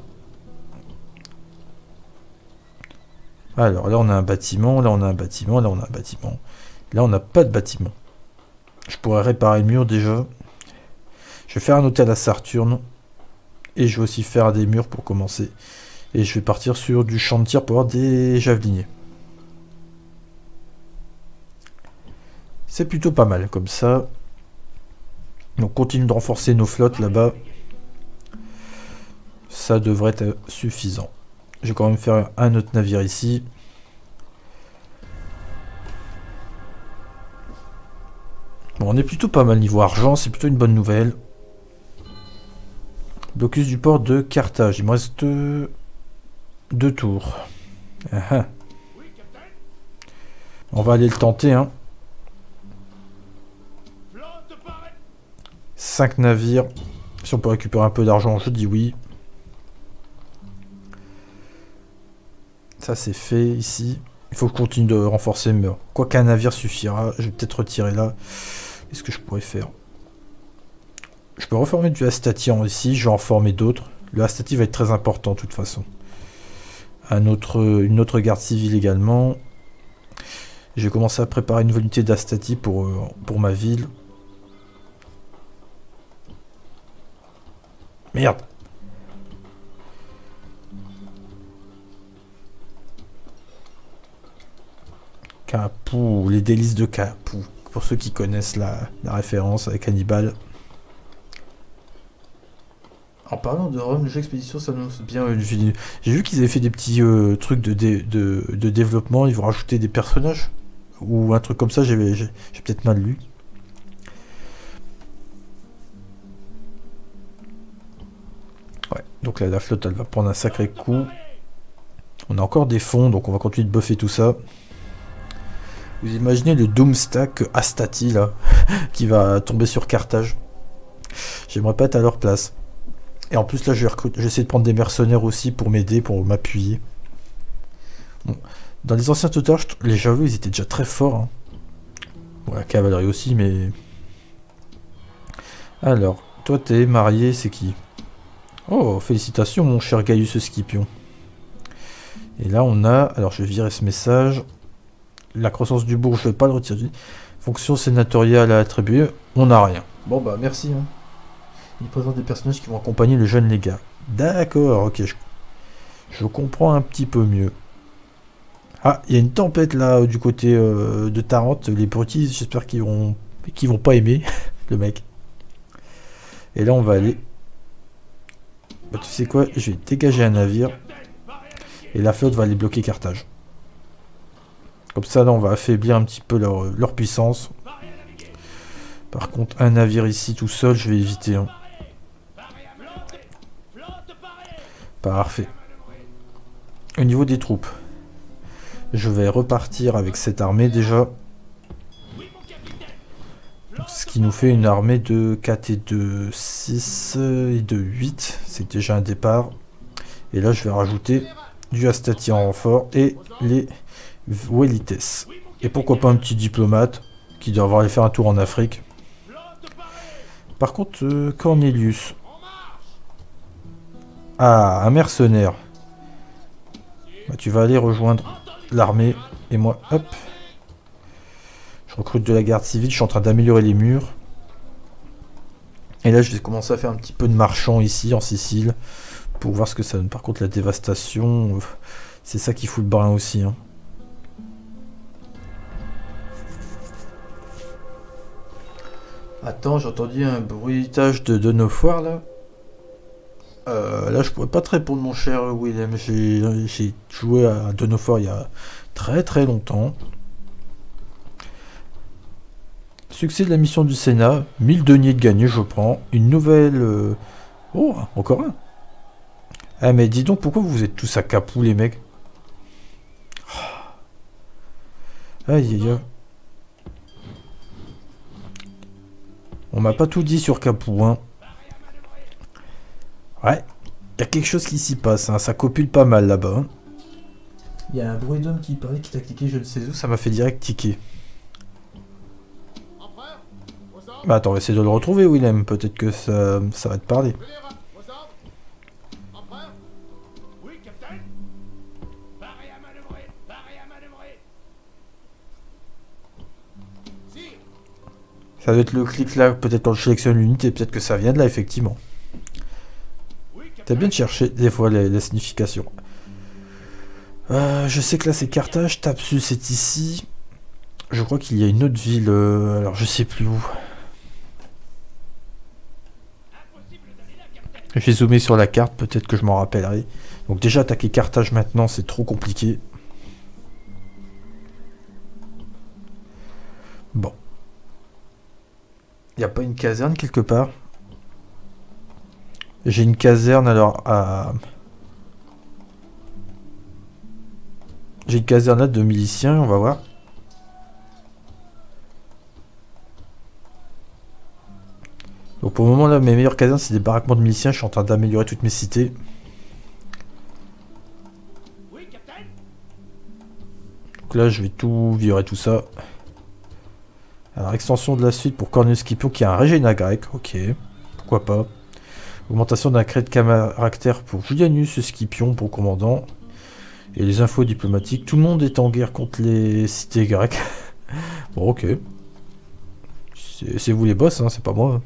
Alors là on a un bâtiment, là on a un bâtiment, là on a un bâtiment. Là on n'a pas de bâtiment. Je pourrais réparer le mur déjà. Je vais faire un hôtel à Saturne. Et je vais aussi faire des murs pour commencer. Et je vais partir sur du champ de tir pour avoir des javeliniers. C'est plutôt pas mal comme ça. Donc continue de renforcer nos flottes là-bas. Ça devrait être suffisant. Je vais quand même faire un autre navire ici. Bon, on est plutôt pas mal niveau argent, c'est plutôt une bonne nouvelle. Blocus du port de Carthage. Il me reste 2 tours. On va aller le tenter, hein. 5 navires. Si on peut récupérer un peu d'argent, je dis oui. Ça c'est fait ici. Il faut que je continue de renforcer le mur. Quoi qu'un navire suffira, je vais peut-être retirer là. Qu'est-ce que je pourrais faire? Je peux reformer du Astati ici, je vais en former d'autres. Le Astati va être très important de toute façon. Une autre garde civile également. J'ai commencé à préparer une unité d'Astati pour ma ville. Merde. Capou, les délices de Capou. Pour ceux qui connaissent la référence avec Hannibal. En parlant de Rome, le jeu Expédition s'annonce bien. J'ai vu qu'ils avaient fait des petits trucs de développement. Ils vont rajouter des personnages. Ou un truc comme ça, j'ai peut-être mal lu. Ouais, donc là, la flotte, elle va prendre un sacré coup. On a encore des fonds, donc on va continuer de buffer tout ça. Vous imaginez le Doomstack Astati, là, qui va tomber sur Carthage. J'aimerais pas être à leur place. Et en plus là, je vais essayer de prendre des mercenaires aussi pour m'aider, pour m'appuyer. Bon. Dans les anciens Total, les javelots, ils étaient déjà très forts. Hein. Bon, la cavalerie aussi, mais... Alors, toi, t'es marié, c'est qui? Oh, félicitations, mon cher Gaius Scipion. Et là, on a... Alors, je vais virer ce message. La croissance du bourg, je vais pas le retirer. Fonction sénatoriale à attribuer, on n'a rien. Bon, bah, merci. Hein. Il présente des personnages qui vont accompagner le jeune légat. D'accord, ok, je comprends un petit peu mieux. Ah, il y a une tempête là du côté de Tarente. Les Brutis, j'espère qu'ils vont pas aimer le mec. Et là, on va aller. Bah, tu sais quoi? Je vais dégager un navire. Et la flotte va aller bloquer Carthage. Comme ça, là, on va affaiblir un petit peu leur puissance. Par contre, un navire ici tout seul, je vais éviter. Hein. Parfait. Au niveau des troupes. Je vais repartir avec cette armée déjà. Ce qui nous fait une armée de 4 et de 6 et de 8. C'est déjà un départ. Et là je vais rajouter du Astati en renfort et les Welites. Et pourquoi pas un petit diplomate qui doit aller faire un tour en Afrique. Par contre, Cornelius. Ah, un mercenaire. Bah, tu vas aller rejoindre l'armée et moi, hop, je recrute de la garde civile, je suis en train d'améliorer les murs et là je vais commencer à faire un petit peu de marchand ici en Sicile pour voir ce que ça donne. Par contre la dévastation, c'est ça qui fout le brin aussi hein. Attends, j'ai entendu un bruitage de nos foires là. Là, je pourrais pas te répondre, mon cher Willem. J'ai joué à Denofor il y a très très longtemps. Succès de la mission du Sénat. 1000 deniers de gagné, je prends. Une nouvelle... Oh, encore un. Ah, mais dis donc, pourquoi vous êtes tous à Capoue, les mecs? Aïe, aïe, aïe. On m'a pas tout dit sur Capoue, hein. Ouais, il y a quelque chose qui s'y passe, hein. Ça copule pas mal là-bas. Hein. Il y a un bruit d'homme qui paraît qui t'a cliqué, je ne sais où, ça m'a fait direct tiquer. Bah attends, on va essayer de le retrouver, Willem, peut-être que ça va te parler. Ça doit être le clic là, peut-être quand je sélectionne l'unité, peut-être que ça vient de là, effectivement. T'as bien de chercher des fois les significations. Je sais que là c'est Carthage, Thapsus est ici. Je crois qu'il y a une autre ville, alors je sais plus où. Je vais zoomer sur la carte, peut-être que je m'en rappellerai. Donc déjà attaquer Carthage maintenant c'est trop compliqué. Bon. Il n'y a pas une caserne quelque part? J'ai une caserne alors à... J'ai une caserne là de miliciens, on va voir. Donc pour le moment là, mes meilleures casernes c'est des baraquements de miliciens, je suis en train d'améliorer toutes mes cités. Donc là je vais tout virer tout ça. Alors extension de la suite pour Cornelius Scipion qui a un régénat grec, ok, pourquoi pas. Augmentation d'un cret de caractère pour Julianus Scipion pour commandant. Et les infos diplomatiques. Tout le monde est en guerre contre les cités grecques. Bon, ok. C'est vous les boss, hein, c'est pas moi.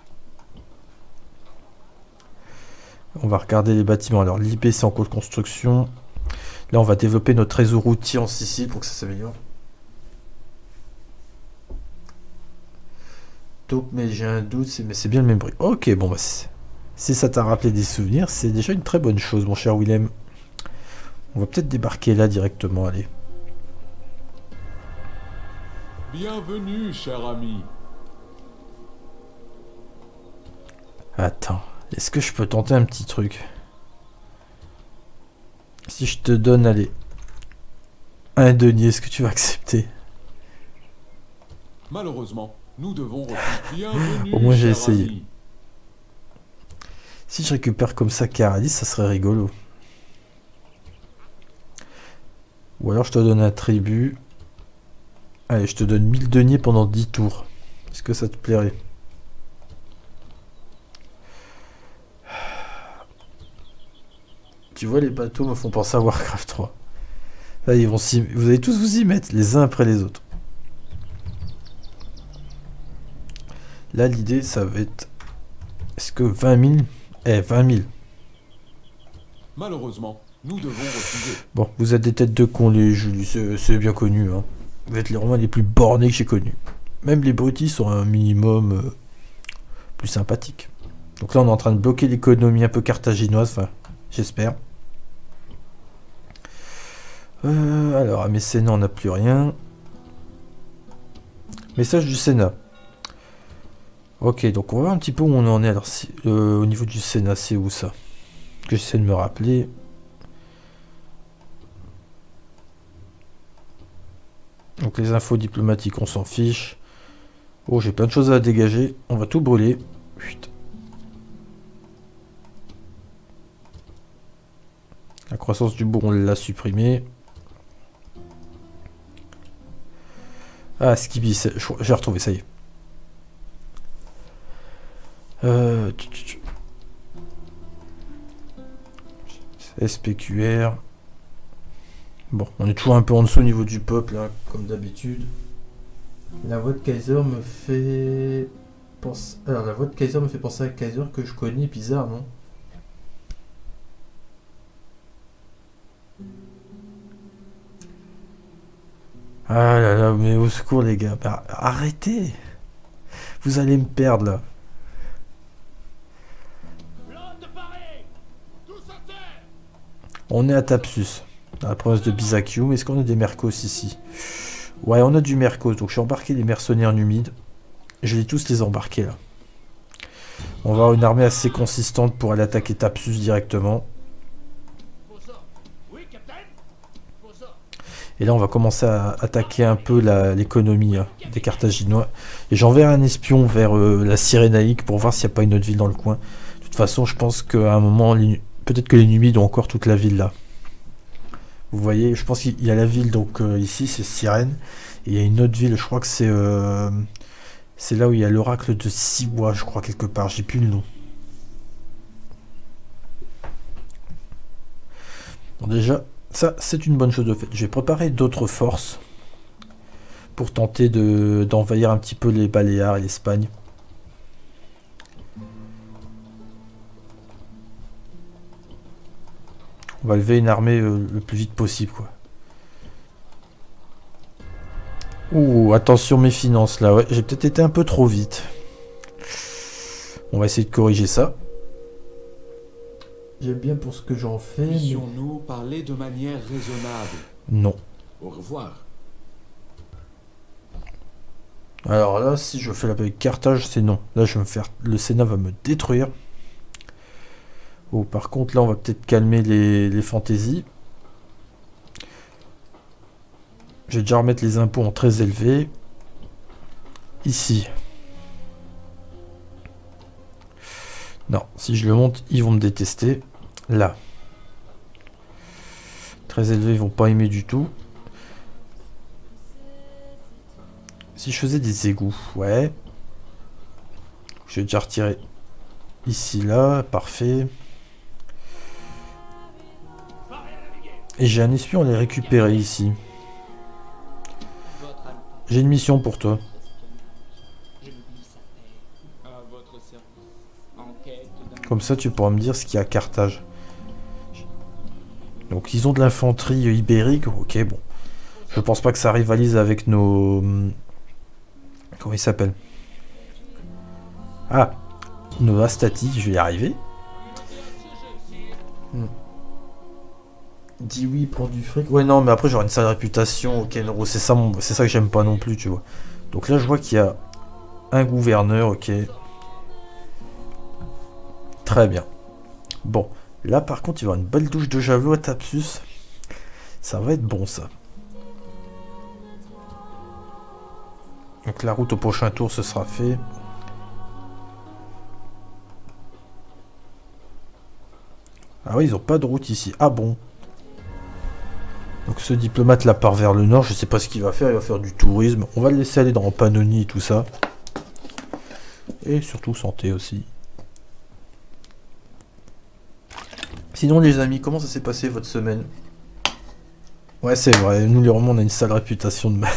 On va regarder les bâtiments. Alors, l'IP, c'est en cours de construction. Là, on va développer notre réseau routier en Sicile pour que ça s'améliore. Taupe, mais j'ai un doute, mais c'est bien le même bruit. Ok, bon, bah, si ça t'a rappelé des souvenirs, c'est déjà une très bonne chose, mon cher Willem. On va peut-être débarquer là directement, allez. Bienvenue, cher ami. Attends, est-ce que je peux tenter un petit truc? Si je te donne, allez, un denier, est-ce que tu vas accepter? Malheureusement, nous devons refuser. Bienvenue, au moins j'ai cher essayé. ami. Si je récupère comme ça Caralis, ça serait rigolo. Ou alors je te donne un tribut. Allez, je te donne 1000 deniers pendant 10 tours. Est-ce que ça te plairait? Tu vois, les bateaux me font penser à Warcraft 3. Là, ils vont vous allez tous vous y mettre, les uns après les autres. Là, l'idée, ça va être... Est-ce que 20 000... 20 000. Malheureusement, nous devons refuser. Bon, vous êtes des têtes de cons, les Julius, c'est bien connu. Hein. Vous êtes les Romains les plus bornés que j'ai connus. Même les Brutis sont un minimum plus sympathiques. Donc là, on est en train de bloquer l'économie un peu carthaginoise, enfin, j'espère. Alors, à Mécénat, on n'a plus rien. Message du Sénat. Ok, donc on va voir un petit peu où on en est. Alors, au niveau du Sénat, c'est où ça? Que j'essaie de me rappeler. Donc les infos diplomatiques, on s'en fiche. Oh, j'ai plein de choses à dégager. On va tout brûler. Chut. La croissance du bourg, on l'a supprimé. Ah, Skibi, j'ai retrouvé, ça y est. SPQR. Bon, on est toujours un peu en dessous au niveau du peuple, hein, comme d'habitude. La voix de Kaiser me fait penser... Alors, la voix de Kaiser me fait penser à Kaiser que je connais, bizarre, non? Ah là là, mais au secours, les gars. Bah, arrêtez! Vous allez me perdre, là. On est à Thapsus, dans la province de Bizakium. Est-ce qu'on a des mercos ici? Ouais, on a du mercos. Donc j'ai embarqué les mercenaires numides. Je vais tous les embarquer là. On va avoir une armée assez consistante pour aller attaquer Thapsus directement. Et là on va commencer à attaquer un peu l'économie hein, des Carthaginois. Et j'enverrai un espion vers la Cyrénaïque pour voir s'il n'y a pas une autre ville dans le coin. De toute façon je pense qu'à un moment... Peut-être que les Numides ont encore toute la ville là. Vous voyez, je pense qu'il y a la ville donc ici, c'est Cyrène. Et il y a une autre ville, je crois que c'est là où il y a l'oracle de Siwa, je crois, quelque part. J'ai plus le nom. Bon, déjà, ça, c'est une bonne chose de fait. Je vais préparer d'autres forces pour tenter d'envahir un petit peu les Baléares et l'Espagne. On va lever une armée le plus vite possible, quoi. Ouh, attention mes finances, là. Ouais, j'ai peut-être été un peu trop vite. On va essayer de corriger ça. J'aime bien pour ce que j'en fais. Puissions-nous parler de manière raisonnable? Non. Au revoir. Alors là, si je fais la paix avec Carthage, c'est non. Là, je vais me faire... Le Sénat va me détruire. Oh, par contre, là, on va peut-être calmer les fantaisies. Je vais déjà remettre les impôts en très élevé. Ici. Non, si je le monte, ils vont me détester. Là. Très élevé, ils vont pas aimer du tout. Si je faisais des égouts, ouais. Je vais déjà retirer ici, là, parfait. Et j'ai un espion à les récupérer ici. J'ai une mission pour toi. Comme ça, tu pourras me dire ce qu'il y a à Carthage. Donc, ils ont de l'infanterie ibérique. Ok, bon. Je pense pas que ça rivalise avec nos... Comment ils s'appellent? Ah, nos Astati, je vais y arriver. Dis oui pour du fric. Ouais, non, mais après j'aurai une sale réputation au Kenro. C'est ça que j'aime pas non plus, tu vois. Donc là, je vois qu'il y a un gouverneur, ok. Très bien. Bon, là par contre, il va y avoir une belle douche de javelot à Thapsus. Ça va être bon, ça. Donc la route au prochain tour, ce sera fait. Ah oui, ils ont pas de route ici. Ah bon. Donc ce diplomate là part vers le nord, je sais pas ce qu'il va faire, il va faire du tourisme. On va le laisser aller dans Pannonie et tout ça. Et surtout santé aussi. Sinon les amis, comment ça s'est passé votre semaine? Ouais c'est vrai, nous les Romains on a une sale réputation de...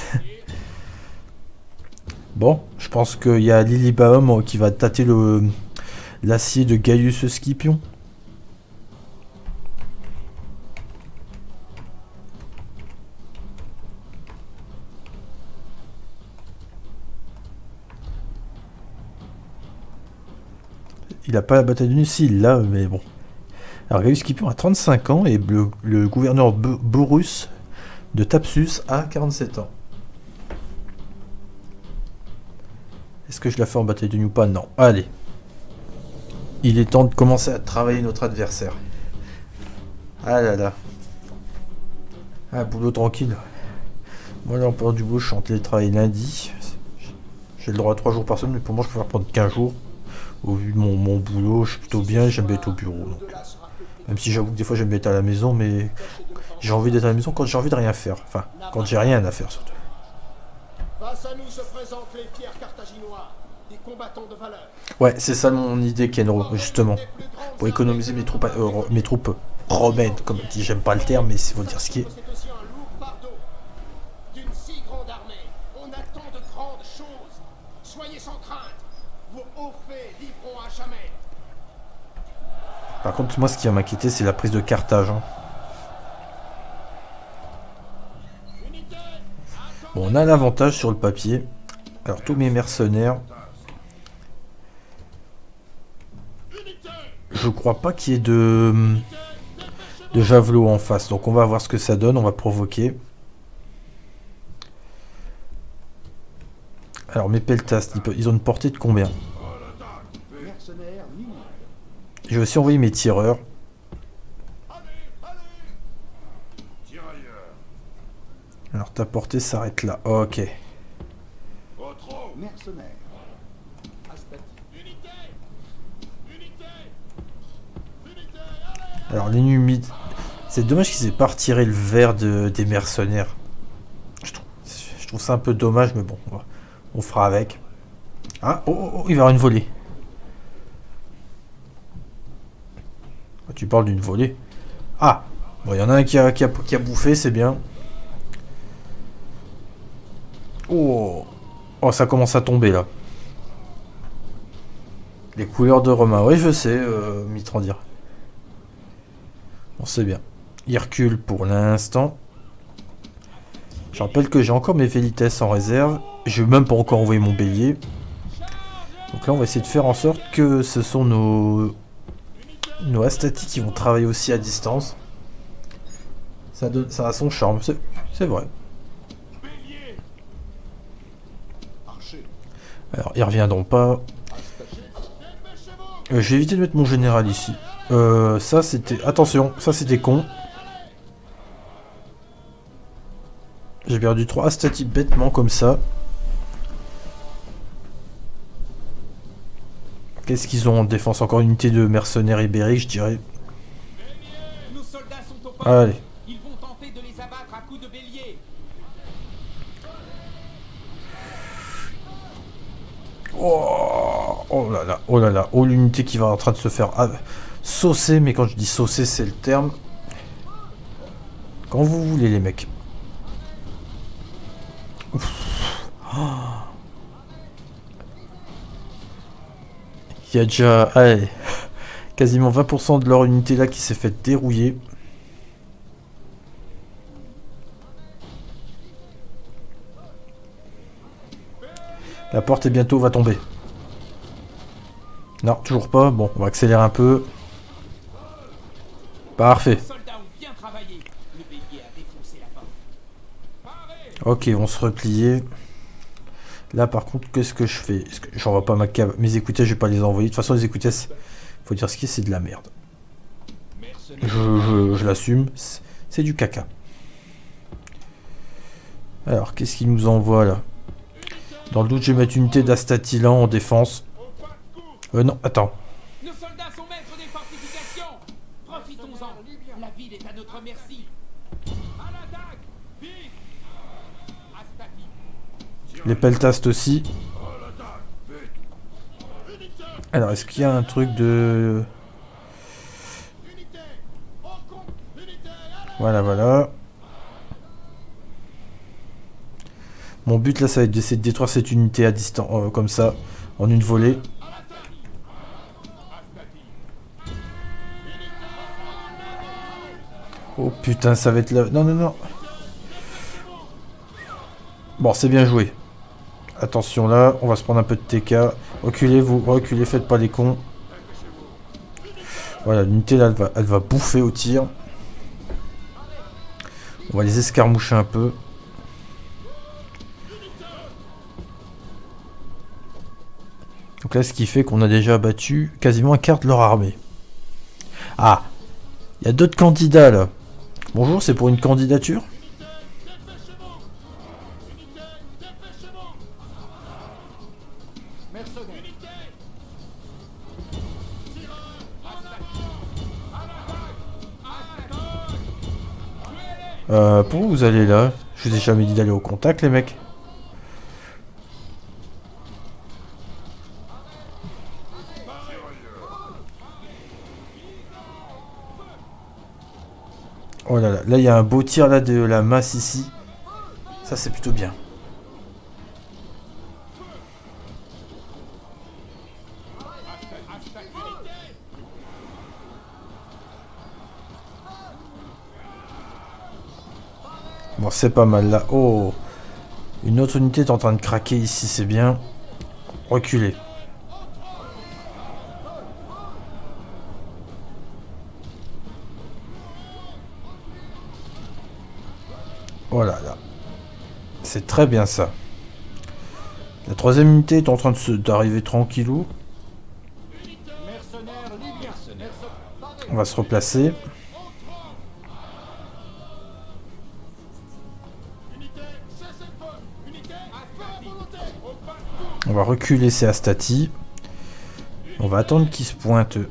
Bon, je pense qu'il y a Lilibaum qui va tâter l'acier de Gaius Scipion. Il a pas la bataille de Nuit, si il l'a, mais bon. Alors Gaius Scipion a 35 ans et le gouverneur Borus de Thapsus a 47 ans. Est-ce que je la fais en bataille de Nuit ou pas? Non. Allez. Il est temps de commencer à travailler notre adversaire. Ah là là. Ah, boulot tranquille. Moi, l'empereur du boulot, je suis en télétravail lundi. J'ai le droit à 3 jours par semaine, mais pour moi, je préfère prendre 15 jours. Au vu de mon boulot, je suis plutôt bien, j'aime bien être au bureau. Donc. Même si j'avoue que des fois, j'aime bien être à la maison, mais j'ai envie d'être à la maison quand j'ai envie de rien faire. Enfin, quand j'ai rien à faire, surtout. Face à nous se présentent les fiers carthaginois, des combattants de valeur. Ouais, c'est ça mon idée, Kenro, justement. Pour économiser mes troupes romaines, comme dit, j'aime pas le terme, mais il faut dire ce qui est. C'est aussi un lourd fardeau. D'une si grande armée, on attend de grandes choses. Soyez sans crainte, vos hauts faits vivront à jamais. Par contre, moi, ce qui va m'inquiéter, c'est la prise de Carthage. Hein. Bon, on a l'avantage sur le papier. Alors, tous mes mercenaires... Je crois pas qu'il y ait de javelot en face. Donc, on va voir ce que ça donne. On va provoquer. Alors, mes peltas, ils ont une portée de combien? Je vais aussi envoyer mes tireurs. Alors ta portée s'arrête là. Ok. Alors l'ennemi... C'est dommage qu'ils aient pas retiré le vert des mercenaires. Je trouve ça un peu dommage, mais bon, on fera avec. Ah, oh, il va y avoir une volée. Tu parles d'une volée. Ah, bon, il y en a un qui a bouffé, c'est bien. Oh, ça commence à tomber là. Les couleurs de Romain. Oui, je sais, Mitrandir. On sait bien. Il recule pour l'instant. Je rappelle que j'ai encore mes Velites en réserve. Je n'ai même pas encore envoyé mon bélier. Donc là, on va essayer de faire en sorte que ce sont nos Astati qui vont travailler aussi à distance. Ça a son charme, c'est vrai. Alors, ils reviendront pas. Je vais éviter de mettre mon général ici. Ça, c'était... Attention, ça, c'était con. J'ai perdu 3 Astati bêtement comme ça. Qu'est-ce qu'ils ont en défense? Encore une unité de mercenaires ibériques, je dirais. Nos soldats sont au pas. Allez. Ils vont tenter de les abattre à coups de bélier. Oh là là, oh là là. Oh, l'unité qui va en train de se faire saucer, mais quand je dis saucer, c'est le terme. Quand vous voulez, les mecs. Il y a déjà, allez, quasiment 20% de leur unité là qui s'est fait dérouiller. La porte est bientôt va tomber. Non, toujours pas. Bon, on va accélérer un peu. Parfait. Les soldats ont bien travaillé. Le bélier a défoncé la porte. Ok, on se repliait. Là, par contre, qu'est-ce que je fais? J'envoie pas mes écouteurs, je vais pas les envoyer. De toute façon, les écouteurs, faut dire ce qui est, c'est de la merde. Je l'assume. C'est du caca. Alors, qu'est-ce qu'il nous envoie là? Dans le doute, je vais mettre une unité d'Astatilan en défense. Non, attends. Nos soldats sont maîtres des fortifications. Profitons-en. La ville est à notre merci. À l'attaque. Vite. Astati. Les peltastes aussi. Alors, est-ce qu'il y a un truc de... Voilà, voilà. Mon but là, ça va être d'essayer de détruire cette unité à distance, comme ça, en une volée. Oh putain, ça va être là. Non, non, non. Bon, c'est bien joué. Attention là, on va se prendre un peu de TK. Reculez, vous, reculez, faites pas les cons. Voilà, l'unité là, elle va bouffer au tir. On va les escarmoucher un peu. Donc là, ce qui fait qu'on a déjà abattu quasiment un quart de leur armée. Ah, il y a d'autres candidats là. Bonjour, c'est pour une candidature? Pour où vous allez là? Je vous ai jamais dit d'aller au contact, les mecs. Oh là là, là il y a un beau tir là de la masse ici. Ça c'est plutôt bien. Bon, c'est pas mal là. Oh, une autre unité est en train de craquer ici, c'est bien. Reculez. Oh là là. C'est très bien ça. La troisième unité est en train d'arriver tranquillou. On va se replacer. On va reculer ces Astati. On va attendre qu'ils se pointent.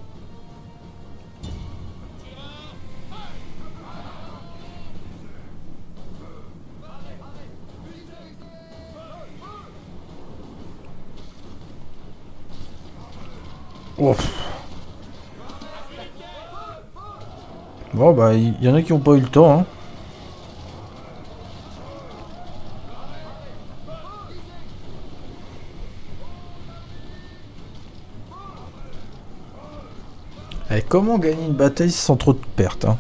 Ouf. Bon bah il y en a qui n'ont pas eu le temps hein. Et comment gagner une bataille sans trop de pertes hein?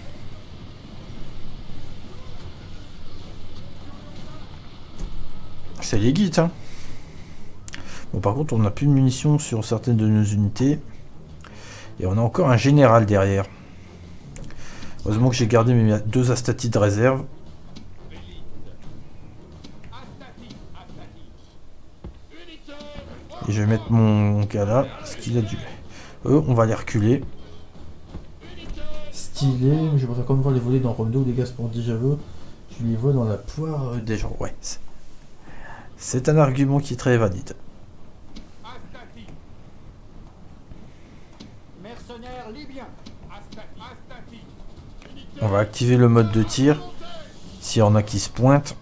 C'est les guides hein. Bon par contre on n'a plus de munitions sur certaines de nos unités. Et on a encore un général derrière. Heureusement que j'ai gardé mes 2 Astati de réserve. Et je vais mettre mon gars là, parce qu'il a dû... Eux, on va les reculer. Stylé, je préfère comme voir les voler dans Rome 2 ou les gars pour déjà vu. Je les vois dans la poire des gens. Ouais. C'est un argument qui est très valide. On va activer le mode de tir. S'il y en a qui se pointent.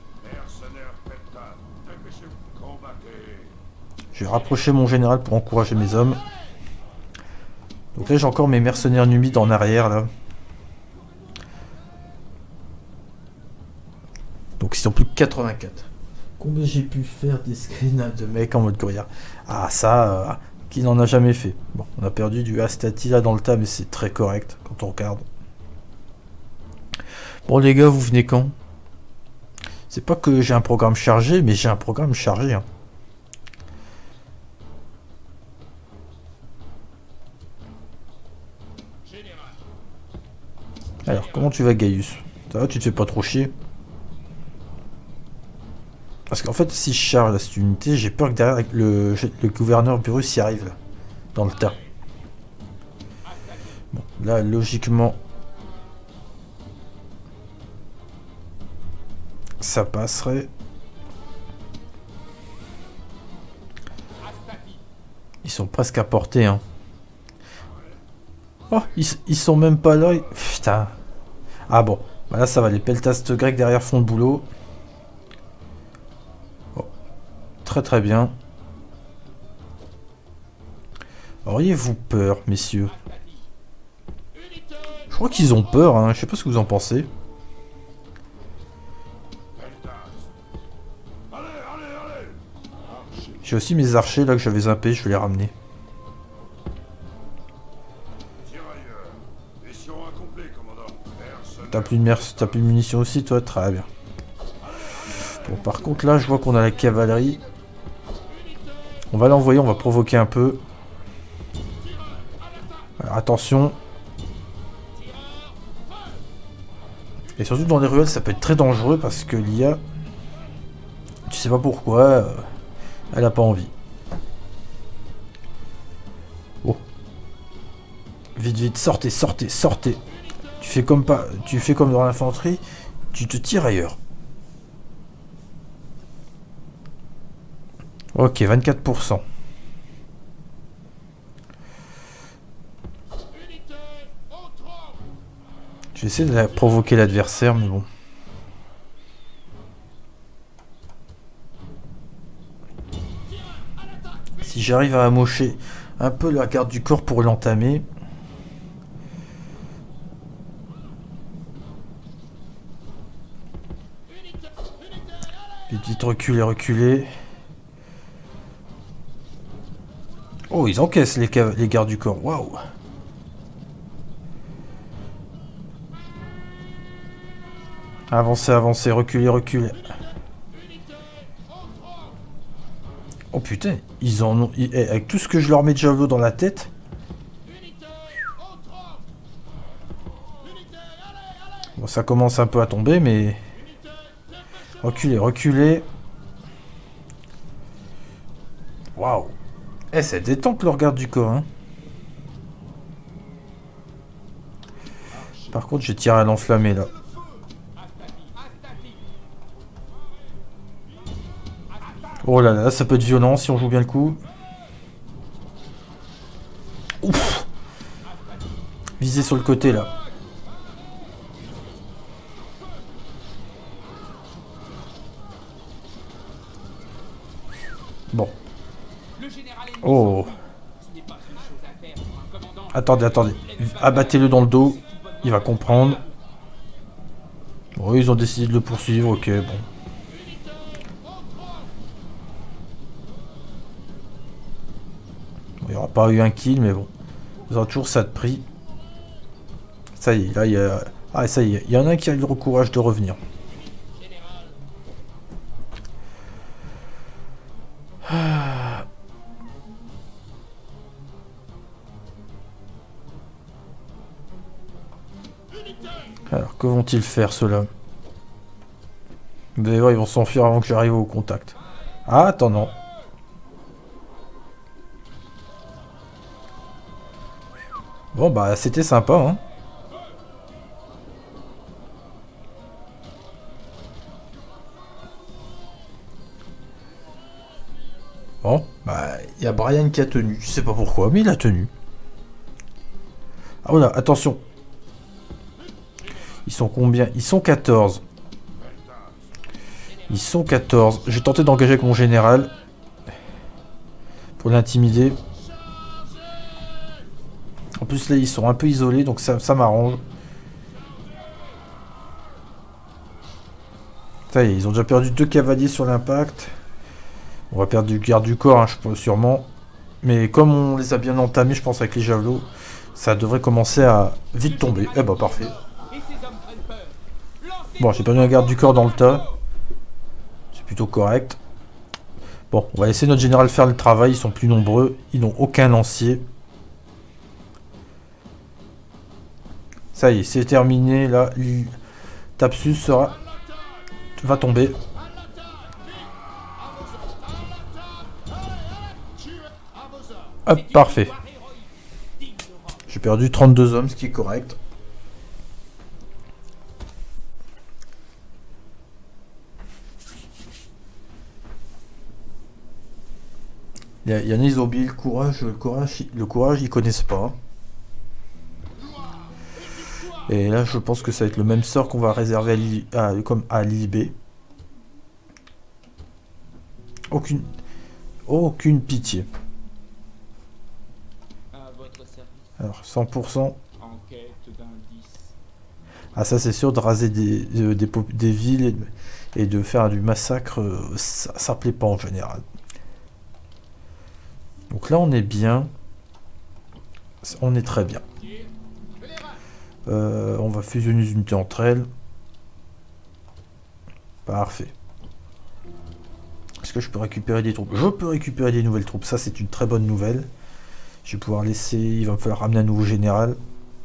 Je vais rapprocher mon général pour encourager mes hommes. Donc là j'ai encore mes mercenaires numides en arrière là. Donc ils sont plus que 84. Combien j'ai pu faire des screens de mecs en mode courrier? Ah ça, qui n'en a jamais fait. Bon, on a perdu du Astati là dans le tas mais c'est très correct quand on regarde. Bon les gars, vous venez quand? C'est pas que j'ai un programme chargé, mais j'ai un programme chargé hein. Alors, comment tu vas, Gaius? Ça va, tu te fais pas trop chier? Parce qu'en fait, si je charge cette unité, j'ai peur que derrière le gouverneur Burrus y arrive, là, dans le tas. Bon, là, logiquement, ça passerait. Ils sont presque à portée, hein. Oh, ils sont même pas là. Putain. Ah bon. Bah là, ça va. Les peltastes grecs derrière font le boulot. Oh. Très très bien. Auriez-vous peur, messieurs? Je crois qu'ils ont peur, hein. Je sais pas ce que vous en pensez. J'ai aussi mes archers là que j'avais zappés, je vais les ramener. T'as plus de munitions aussi, toi? Très bien. Bon, par contre, là, je vois qu'on a la cavalerie. On va l'envoyer, on va provoquer un peu. Alors, attention. Et surtout dans les ruelles, ça peut être très dangereux parce que l'IA, tu sais pas pourquoi, elle a pas envie. Oh. Vite, vite, sortez, sortez, sortez. Tu fais comme dans l'infanterie, tu te tires ailleurs. Ok, 24%. Je vais essayer de provoquer l'adversaire, mais bon. Si j'arrive à amocher un peu la garde du corps pour l'entamer. Vite, vite, reculer, reculer. Oh, ils encaissent les gardes du corps. Waouh! Avancez, avancez, reculez, reculez. Oh putain, ils en ont... avec tout ce que je leur mets de javelot dans la tête. Bon, ça commence un peu à tomber, mais... Reculez, reculez. Waouh. Eh, ça détend que leur garde du corps, hein. Par contre, j'ai tiré à l'enflammé, là. Oh là là, ça peut être violent si on joue bien le coup. Ouf. Visez sur le côté, là. Bon. Oh. Attendez, attendez. Abattez-le dans le dos. Il va comprendre. Bon, ils ont décidé de le poursuivre. Ok, bon. Il n'y aura pas eu un kill, mais bon. Ils ont toujours ça de prix. Ça y est, là, il y a... Ah, ça y est. Il y en a un qui a eu le courage de revenir. Alors, que vont-ils faire, ceux-là? Vous allez voir, ils vont s'enfuir avant que j'arrive au contact. Ah, attends, non. Bon, bah, c'était sympa, hein. Bon, bah, il y a Brian qui a tenu. Je sais pas pourquoi, mais il a tenu. Ah, voilà, attention. Ils sont combien? Ils sont 14. Ils sont 14. Je vais tenter d'engager avec mon général. Pour l'intimider. En plus, là, ils sont un peu isolés, donc ça m'arrange. Ça y est, ils ont déjà perdu 2 cavaliers sur l'impact. On va perdre du garde du corps, hein, je pense, sûrement. Mais comme on les a bien entamés, je pense, avec les javelots, ça devrait commencer à vite tomber. Eh bah, parfait. Bon, j'ai perdu un garde du corps dans le tas. C'est plutôt correct. Bon, on va laisser notre général faire le travail. Ils sont plus nombreux. Ils n'ont aucun lancier. Ça y est, c'est terminé. Là, Thapsus va tomber. Hop, parfait. J'ai perdu 32 hommes, ce qui est correct. Il y en a, ils ont oublié le courage, ils connaissent pas. Et là, je pense que ça va être le même sort qu'on va réserver comme à l'IB. Aucune pitié. À votre service. Alors, 100%. Enquête d'indices. Ah, ça, c'est sûr, de raser des villes et de faire du massacre, ça plaît pas en général. Donc là, on est bien. On est très bien. On va fusionner les unités entre elles. Parfait. Est-ce que je peux récupérer des troupes? Je peux récupérer des nouvelles troupes. Ça, c'est une très bonne nouvelle. Je vais pouvoir laisser... Il va me falloir ramener un nouveau général.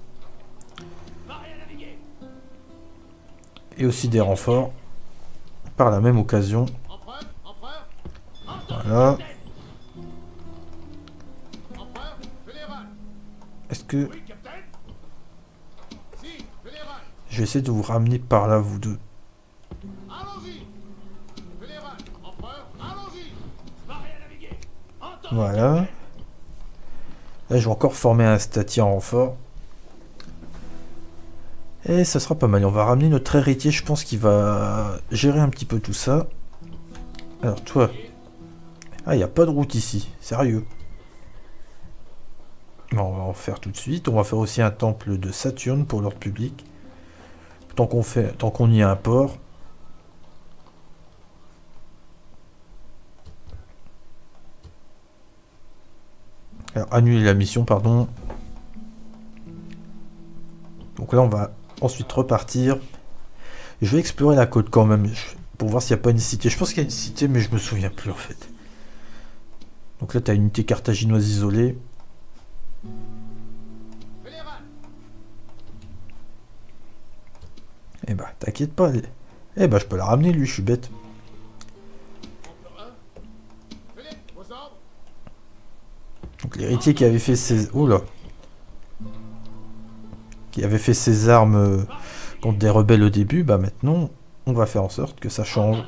Et aussi des renforts. Par la même occasion. Voilà. Est-ce que... Je vais essayer de vous ramener par là, vous deux. Voilà. Là, je vais encore former un stati en renfort. Et ça sera pas mal. On va ramener notre héritier. Je pense qu'il va gérer un petit peu tout ça. Alors, toi... Ah, il n'y a pas de route ici. Sérieux. Bon, on va en faire tout de suite. On va faire aussi un temple de Saturne pour l'ordre public. Tant qu'on y a un port. Alors, annuler la mission, pardon. Donc là, on va ensuite repartir. Je vais explorer la côte quand même, pour voir s'il n'y a pas une cité. Je pense qu'il y a une cité, mais je me souviens plus en fait. Donc là, tu as une unité carthaginoise isolée. Eh bah, t'inquiète pas. Eh bah, je peux la ramener, lui, je suis bête. Donc l'héritier qui avait fait ses... Oula. Qui avait fait ses armes contre des rebelles au début, bah maintenant, on va faire en sorte que ça change.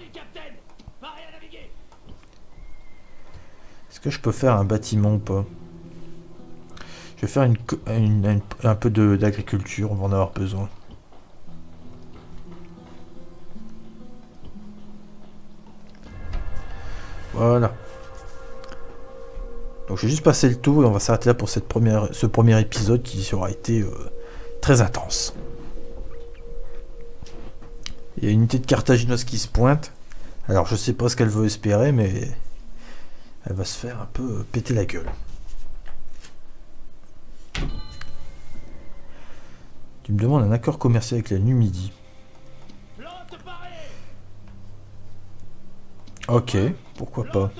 Est-ce que je peux faire un bâtiment ou pas? Je vais faire un peu d'agriculture, on va en avoir besoin. Voilà. Donc je vais juste passer le tour et on va s'arrêter là pour ce premier épisode qui aura été très intense. Il y a une unité de carthaginoise qui se pointe. Alors je sais pas ce qu'elle veut espérer, mais elle va se faire un peu péter la gueule. Tu me demandes un accord commercial avec la Numidie. Ok, pourquoi pas.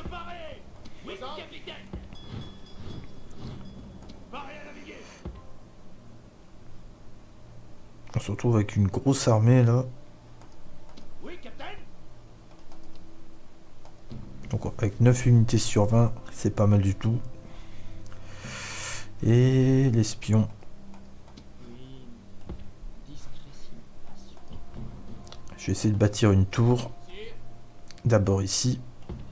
On se retrouve avec une grosse armée là. Donc avec 9 unités sur 20, c'est pas mal du tout. Et l'espion. Je vais essayer de bâtir une tour. D'abord ici.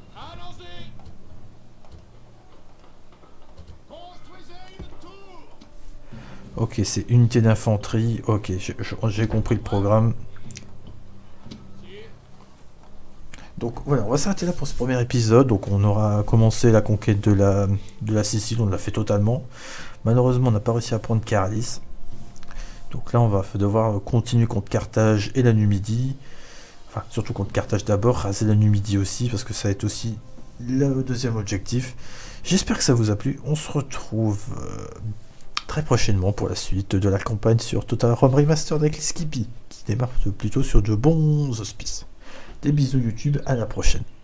Ok, c'est unité d'infanterie. Ok, j'ai compris le programme. Donc voilà, on va s'arrêter là pour ce premier épisode. Donc on aura commencé la conquête de la Sicile, on l'a fait totalement. Malheureusement, on n'a pas réussi à prendre Caralis. Donc là, on va devoir continuer contre Carthage et la Numidie. Enfin, surtout contre Carthage d'abord, raser la Numidie aussi, parce que ça va être aussi le deuxième objectif. J'espère que ça vous a plu. On se retrouve très prochainement pour la suite de la campagne sur Total War Remastered avec les Skippy, qui démarre plutôt sur de bons auspices. Des bisous YouTube, à la prochaine.